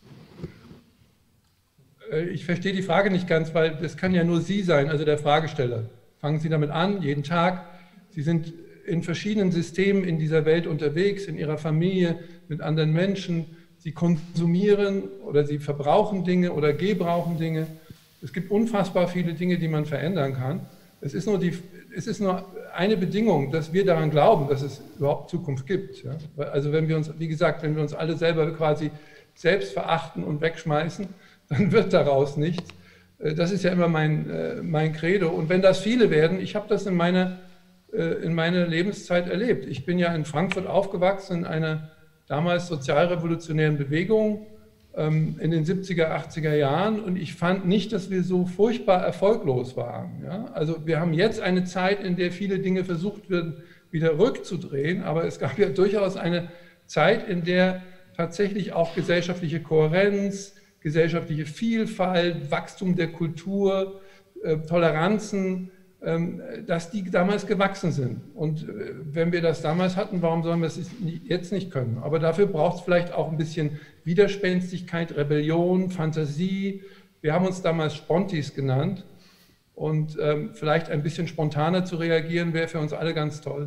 Ich verstehe die Frage nicht ganz, weil das kann ja nur Sie sein, also der Fragesteller. Fangen Sie damit an, jeden Tag. Sie sind in verschiedenen Systemen in dieser Welt unterwegs, in Ihrer Familie, mit anderen Menschen. Sie konsumieren oder Sie verbrauchen Dinge oder gebrauchen Dinge. Es gibt unfassbar viele Dinge, die man verändern kann. Es ist nur eine Bedingung, dass wir daran glauben, dass es überhaupt Zukunft gibt. Ja? Also wenn wir uns, wie gesagt, wenn wir uns alle selber quasi selbst verachten und wegschmeißen, dann wird daraus nichts. Das ist ja immer mein Credo. Und wenn das viele werden, ich habe das in meiner Lebenszeit erlebt. Ich bin ja in Frankfurt aufgewachsen, in einer damals sozialrevolutionären Bewegung in den 70er, 80er Jahren, und ich fand nicht, dass wir so furchtbar erfolglos waren. Ja? Also wir haben jetzt eine Zeit, in der viele Dinge versucht werden, wieder rückzudrehen, aber es gab ja durchaus eine Zeit, in der tatsächlich auch gesellschaftliche Kohärenz, gesellschaftliche Vielfalt, Wachstum der Kultur, Toleranzen, dass die damals gewachsen sind. Und wenn wir das damals hatten, warum sollen wir es jetzt nicht können? Aber dafür braucht es vielleicht auch ein bisschen Widerspenstigkeit, Rebellion, Fantasie. Wir haben uns damals Spontis genannt. Und vielleicht ein bisschen spontaner zu reagieren, wäre für uns alle ganz toll.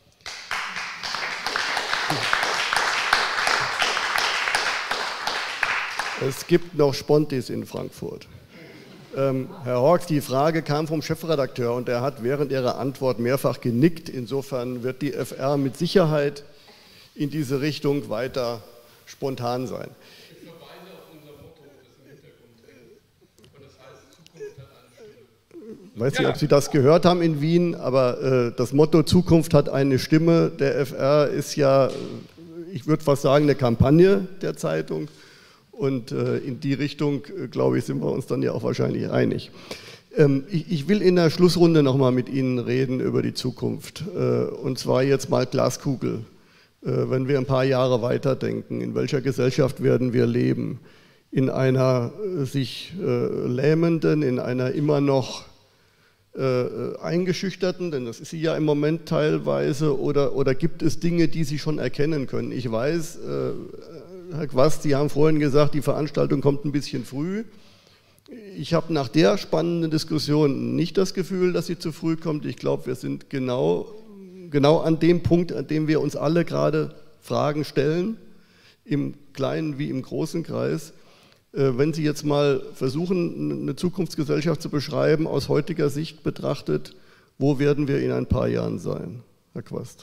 Es gibt noch Spontis in Frankfurt. Herr Horks, die Frage kam vom Chefredakteur und er hat während Ihrer Antwort mehrfach genickt. Insofern wird die FR mit Sicherheit in diese Richtung weiter spontan sein. Ich verweise auf unser Motto, das im Hintergrund hängt. Und das heißt, Zukunft hat eine Stimme. Ich weiß nicht, ob Sie das gehört haben in Wien, aber das Motto Zukunft hat eine Stimme der FR ist ja, ich würde fast sagen, eine Kampagne der Zeitung. Und in die Richtung, glaube ich, sind wir uns dann ja auch wahrscheinlich einig. Ich will in der Schlussrunde nochmal mit Ihnen reden über die Zukunft. Und zwar jetzt mal Glaskugel. Wenn wir ein paar Jahre weiterdenken, in welcher Gesellschaft werden wir leben? In einer sich lähmenden, in einer immer noch eingeschüchterten, denn das ist sie ja im Moment teilweise, oder gibt es Dinge, die Sie schon erkennen können? Ich weiß, Herr Quast, Sie haben vorhin gesagt, die Veranstaltung kommt ein bisschen früh. Ich habe nach der spannenden Diskussion nicht das Gefühl, dass sie zu früh kommt. Ich glaube, wir sind genau an dem Punkt, an dem wir uns alle gerade Fragen stellen, im kleinen wie im großen Kreis. Wenn Sie jetzt mal versuchen, eine Zukunftsgesellschaft zu beschreiben, aus heutiger Sicht betrachtet, wo werden wir in ein paar Jahren sein, Herr Quast?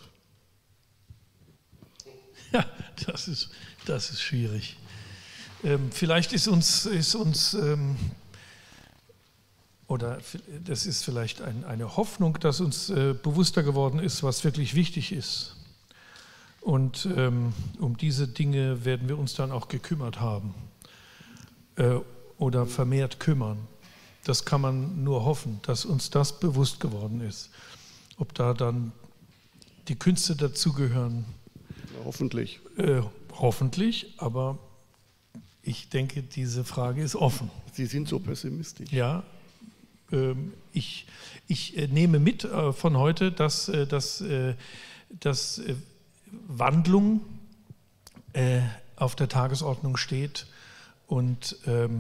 Ja, das ist schwierig. Vielleicht ist uns oder das ist vielleicht eine Hoffnung, dass uns bewusster geworden ist, was wirklich wichtig ist. Und um diese Dinge werden wir uns dann auch gekümmert haben oder vermehrt kümmern. Das kann man nur hoffen, dass uns das bewusst geworden ist. Ob da dann die Künste dazugehören. Hoffentlich. Hoffentlich, aber ich denke, diese Frage ist offen. Sie sind so pessimistisch. Ja, ich nehme mit von heute, dass Wandlung auf der Tagesordnung steht und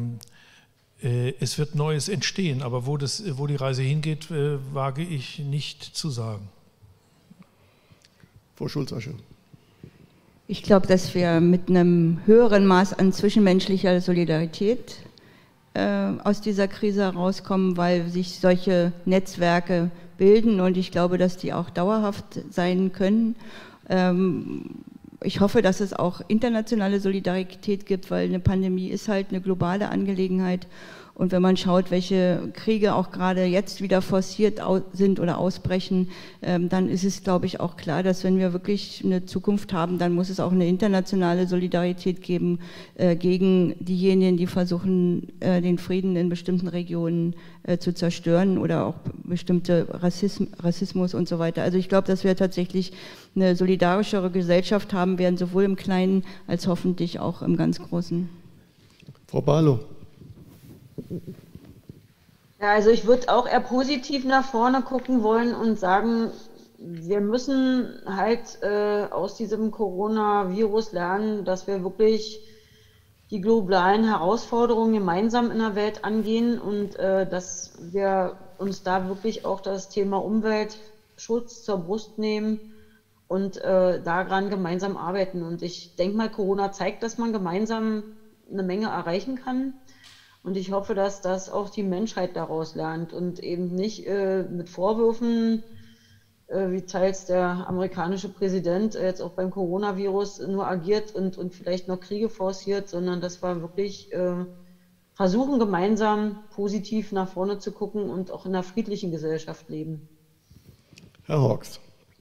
es wird Neues entstehen, aber wo die Reise hingeht, wage ich nicht zu sagen. Frau Schulz-Asche. Ich glaube, dass wir mit einem höheren Maß an zwischenmenschlicher Solidarität aus dieser Krise herauskommen, weil sich solche Netzwerke bilden und ich glaube, dass die auch dauerhaft sein können. Ich hoffe, dass es auch internationale Solidarität gibt, weil eine Pandemie ist halt eine globale Angelegenheit. Und wenn man schaut, welche Kriege auch gerade jetzt wieder forciert sind oder ausbrechen, dann ist es, glaube ich, auch klar, dass wenn wir wirklich eine Zukunft haben, dann muss es auch eine internationale Solidarität geben gegen diejenigen, die versuchen, den Frieden in bestimmten Regionen zu zerstören oder auch bestimmte Rassismus und so weiter. Also ich glaube, dass wir tatsächlich eine solidarischere Gesellschaft haben werden, sowohl im Kleinen als hoffentlich auch im ganz Großen. Frau Barlow. Ja, also ich würde auch eher positiv nach vorne gucken wollen und sagen, wir müssen halt aus diesem Coronavirus lernen, dass wir wirklich die globalen Herausforderungen gemeinsam in der Welt angehen und dass wir uns da wirklich auch das Thema Umweltschutz zur Brust nehmen und daran gemeinsam arbeiten. Und ich denke mal, Corona zeigt, dass man gemeinsam eine Menge erreichen kann. Und ich hoffe, dass das auch die Menschheit daraus lernt und eben nicht mit Vorwürfen, wie teils der amerikanische Präsident jetzt auch beim Coronavirus nur agiert und vielleicht noch Kriege forciert, sondern dass wir wirklich versuchen, gemeinsam positiv nach vorne zu gucken und auch in einer friedlichen Gesellschaft leben. Herr Hawks.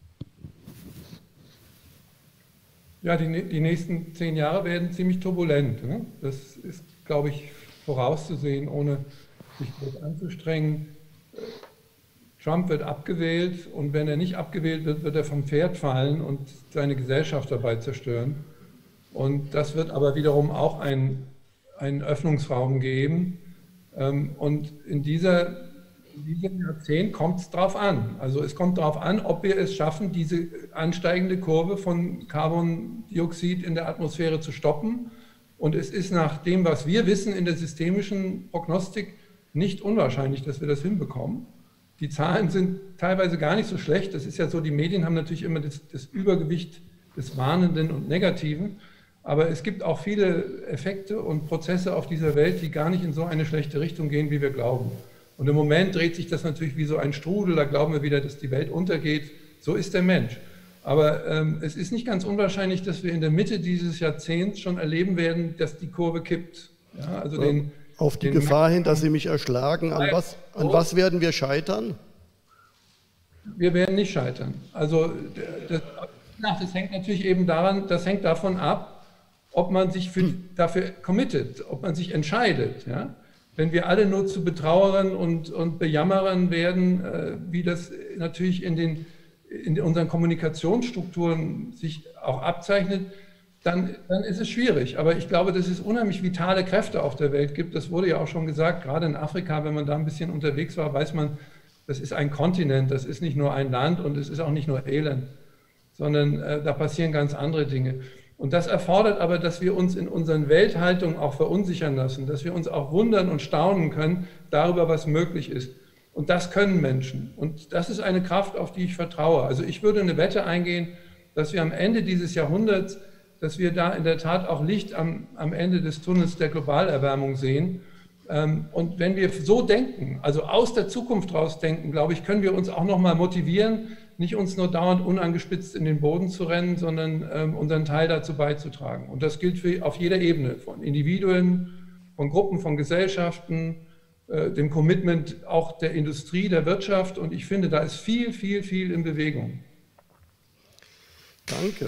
Ja, die nächsten 10 Jahre werden ziemlich turbulent. Ne? Das ist, glaube ich, vorauszusehen, ohne sich groß anzustrengen. Trump wird abgewählt und wenn er nicht abgewählt wird, wird er vom Pferd fallen und seine Gesellschaft dabei zerstören. Und das wird aber wiederum auch einen Öffnungsraum geben. Und in diesem Jahrzehnt kommt es darauf an. Also es kommt darauf an, ob wir es schaffen, diese ansteigende Kurve von Carbondioxid in der Atmosphäre zu stoppen. Und es ist nach dem, was wir wissen in der systemischen Prognostik, nicht unwahrscheinlich, dass wir das hinbekommen. Die Zahlen sind teilweise gar nicht so schlecht. Das ist ja so, die Medien haben natürlich immer das Übergewicht des Warnenden und Negativen. Aber es gibt auch viele Effekte und Prozesse auf dieser Welt, die gar nicht in so eine schlechte Richtung gehen, wie wir glauben. Und im Moment dreht sich das natürlich wie so ein Strudel. Da glauben wir wieder, dass die Welt untergeht. So ist der Mensch. Aber es ist nicht ganz unwahrscheinlich, dass wir in der Mitte dieses Jahrzehnts schon erleben werden, dass die Kurve kippt. Ja, also auf die Gefahr hin, dass Sie mich erschlagen. An was werden wir scheitern? Wir werden nicht scheitern. Also das hängt natürlich eben daran, das hängt davon ab, ob man sich dafür committet, ob man sich entscheidet. Ja? Wenn wir alle nur zu Betrauerern und Bejammerern werden, wie das natürlich in unseren Kommunikationsstrukturen sich auch abzeichnet, dann ist es schwierig. Aber ich glaube, dass es unheimlich vitale Kräfte auf der Welt gibt. Das wurde ja auch schon gesagt, gerade in Afrika, wenn man da ein bisschen unterwegs war, weiß man, das ist ein Kontinent, das ist nicht nur ein Land und es ist auch nicht nur Elend, sondern da passieren ganz andere Dinge. Und das erfordert aber, dass wir uns in unseren Welthaltungen auch verunsichern lassen, dass wir uns auch wundern und staunen können darüber, was möglich ist. Und das können Menschen. Und das ist eine Kraft, auf die ich vertraue. Also ich würde eine Wette eingehen, dass wir am Ende dieses Jahrhunderts, dass wir da in der Tat auch Licht am Ende des Tunnels der Globalerwärmung sehen. Und wenn wir so denken, also aus der Zukunft raus denken, glaube ich, können wir uns auch noch mal motivieren, nicht uns nur dauernd unangespitzt in den Boden zu rennen, sondern unseren Teil dazu beizutragen. Und das gilt auf jeder Ebene, von Individuen, von Gruppen, von Gesellschaften, dem Commitment auch der Industrie, der Wirtschaft. Und ich finde, da ist viel, viel, viel in Bewegung. Danke.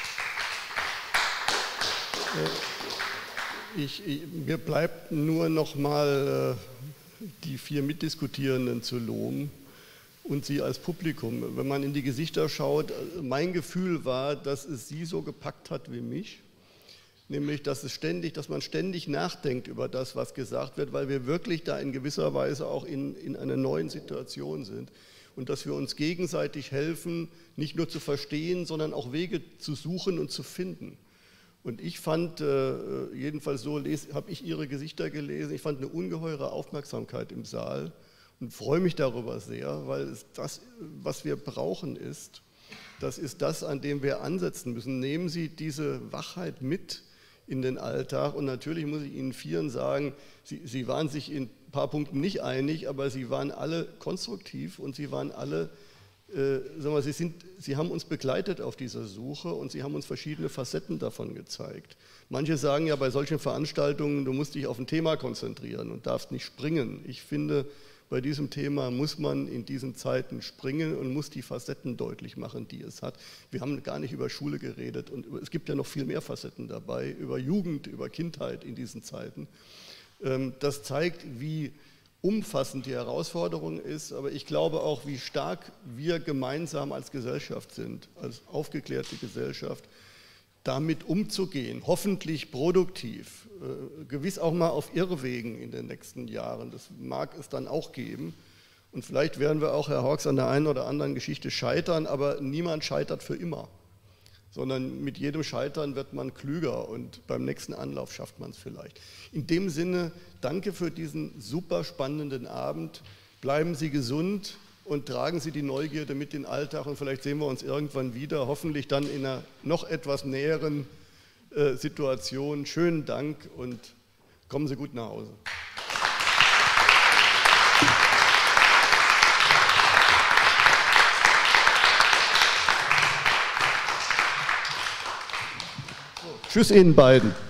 Mir bleibt nur noch mal die 4 Mitdiskutierenden zu loben und Sie als Publikum. Wenn man in die Gesichter schaut, mein Gefühl war, dass es Sie so gepackt hat wie mich. Nämlich, dass man ständig nachdenkt über das, was gesagt wird, weil wir wirklich da in gewisser Weise auch in einer neuen Situation sind. Und dass wir uns gegenseitig helfen, nicht nur zu verstehen, sondern auch Wege zu suchen und zu finden. Und ich fand, jedenfalls so habe ich Ihre Gesichter gelesen, ich fand eine ungeheure Aufmerksamkeit im Saal und freue mich darüber sehr, weil das, was wir brauchen, ist, Das ist das, an dem wir ansetzen müssen. Nehmen Sie diese Wachheit mit in den Alltag. Und natürlich muss ich Ihnen vieren sagen, Sie waren sich in ein paar Punkten nicht einig, aber Sie waren alle konstruktiv und Sie waren alle, Sie haben uns begleitet auf dieser Suche und Sie haben uns verschiedene Facetten davon gezeigt. Manche sagen ja bei solchen Veranstaltungen, du musst dich auf ein Thema konzentrieren und darfst nicht springen. Ich finde, bei diesem Thema muss man in diesen Zeiten springen und muss die Facetten deutlich machen, die es hat. Wir haben gar nicht über Schule geredet und es gibt ja noch viel mehr Facetten dabei, über Jugend, über Kindheit in diesen Zeiten. Das zeigt, wie umfassend die Herausforderung ist, aber ich glaube auch, wie stark wir gemeinsam als Gesellschaft sind, als aufgeklärte Gesellschaft, damit umzugehen, hoffentlich produktiv, gewiss auch mal auf Irrwegen in den nächsten Jahren, das mag es dann auch geben und vielleicht werden wir auch, Herr Hawks, an der einen oder anderen Geschichte scheitern, aber niemand scheitert für immer, sondern mit jedem Scheitern wird man klüger und beim nächsten Anlauf schafft man es vielleicht. In dem Sinne, danke für diesen super spannenden Abend, bleiben Sie gesund und tragen Sie die Neugierde mit in den Alltag und vielleicht sehen wir uns irgendwann wieder, hoffentlich dann in einer noch etwas näheren Situation. Schönen Dank und kommen Sie gut nach Hause. Tschüss Ihnen beiden.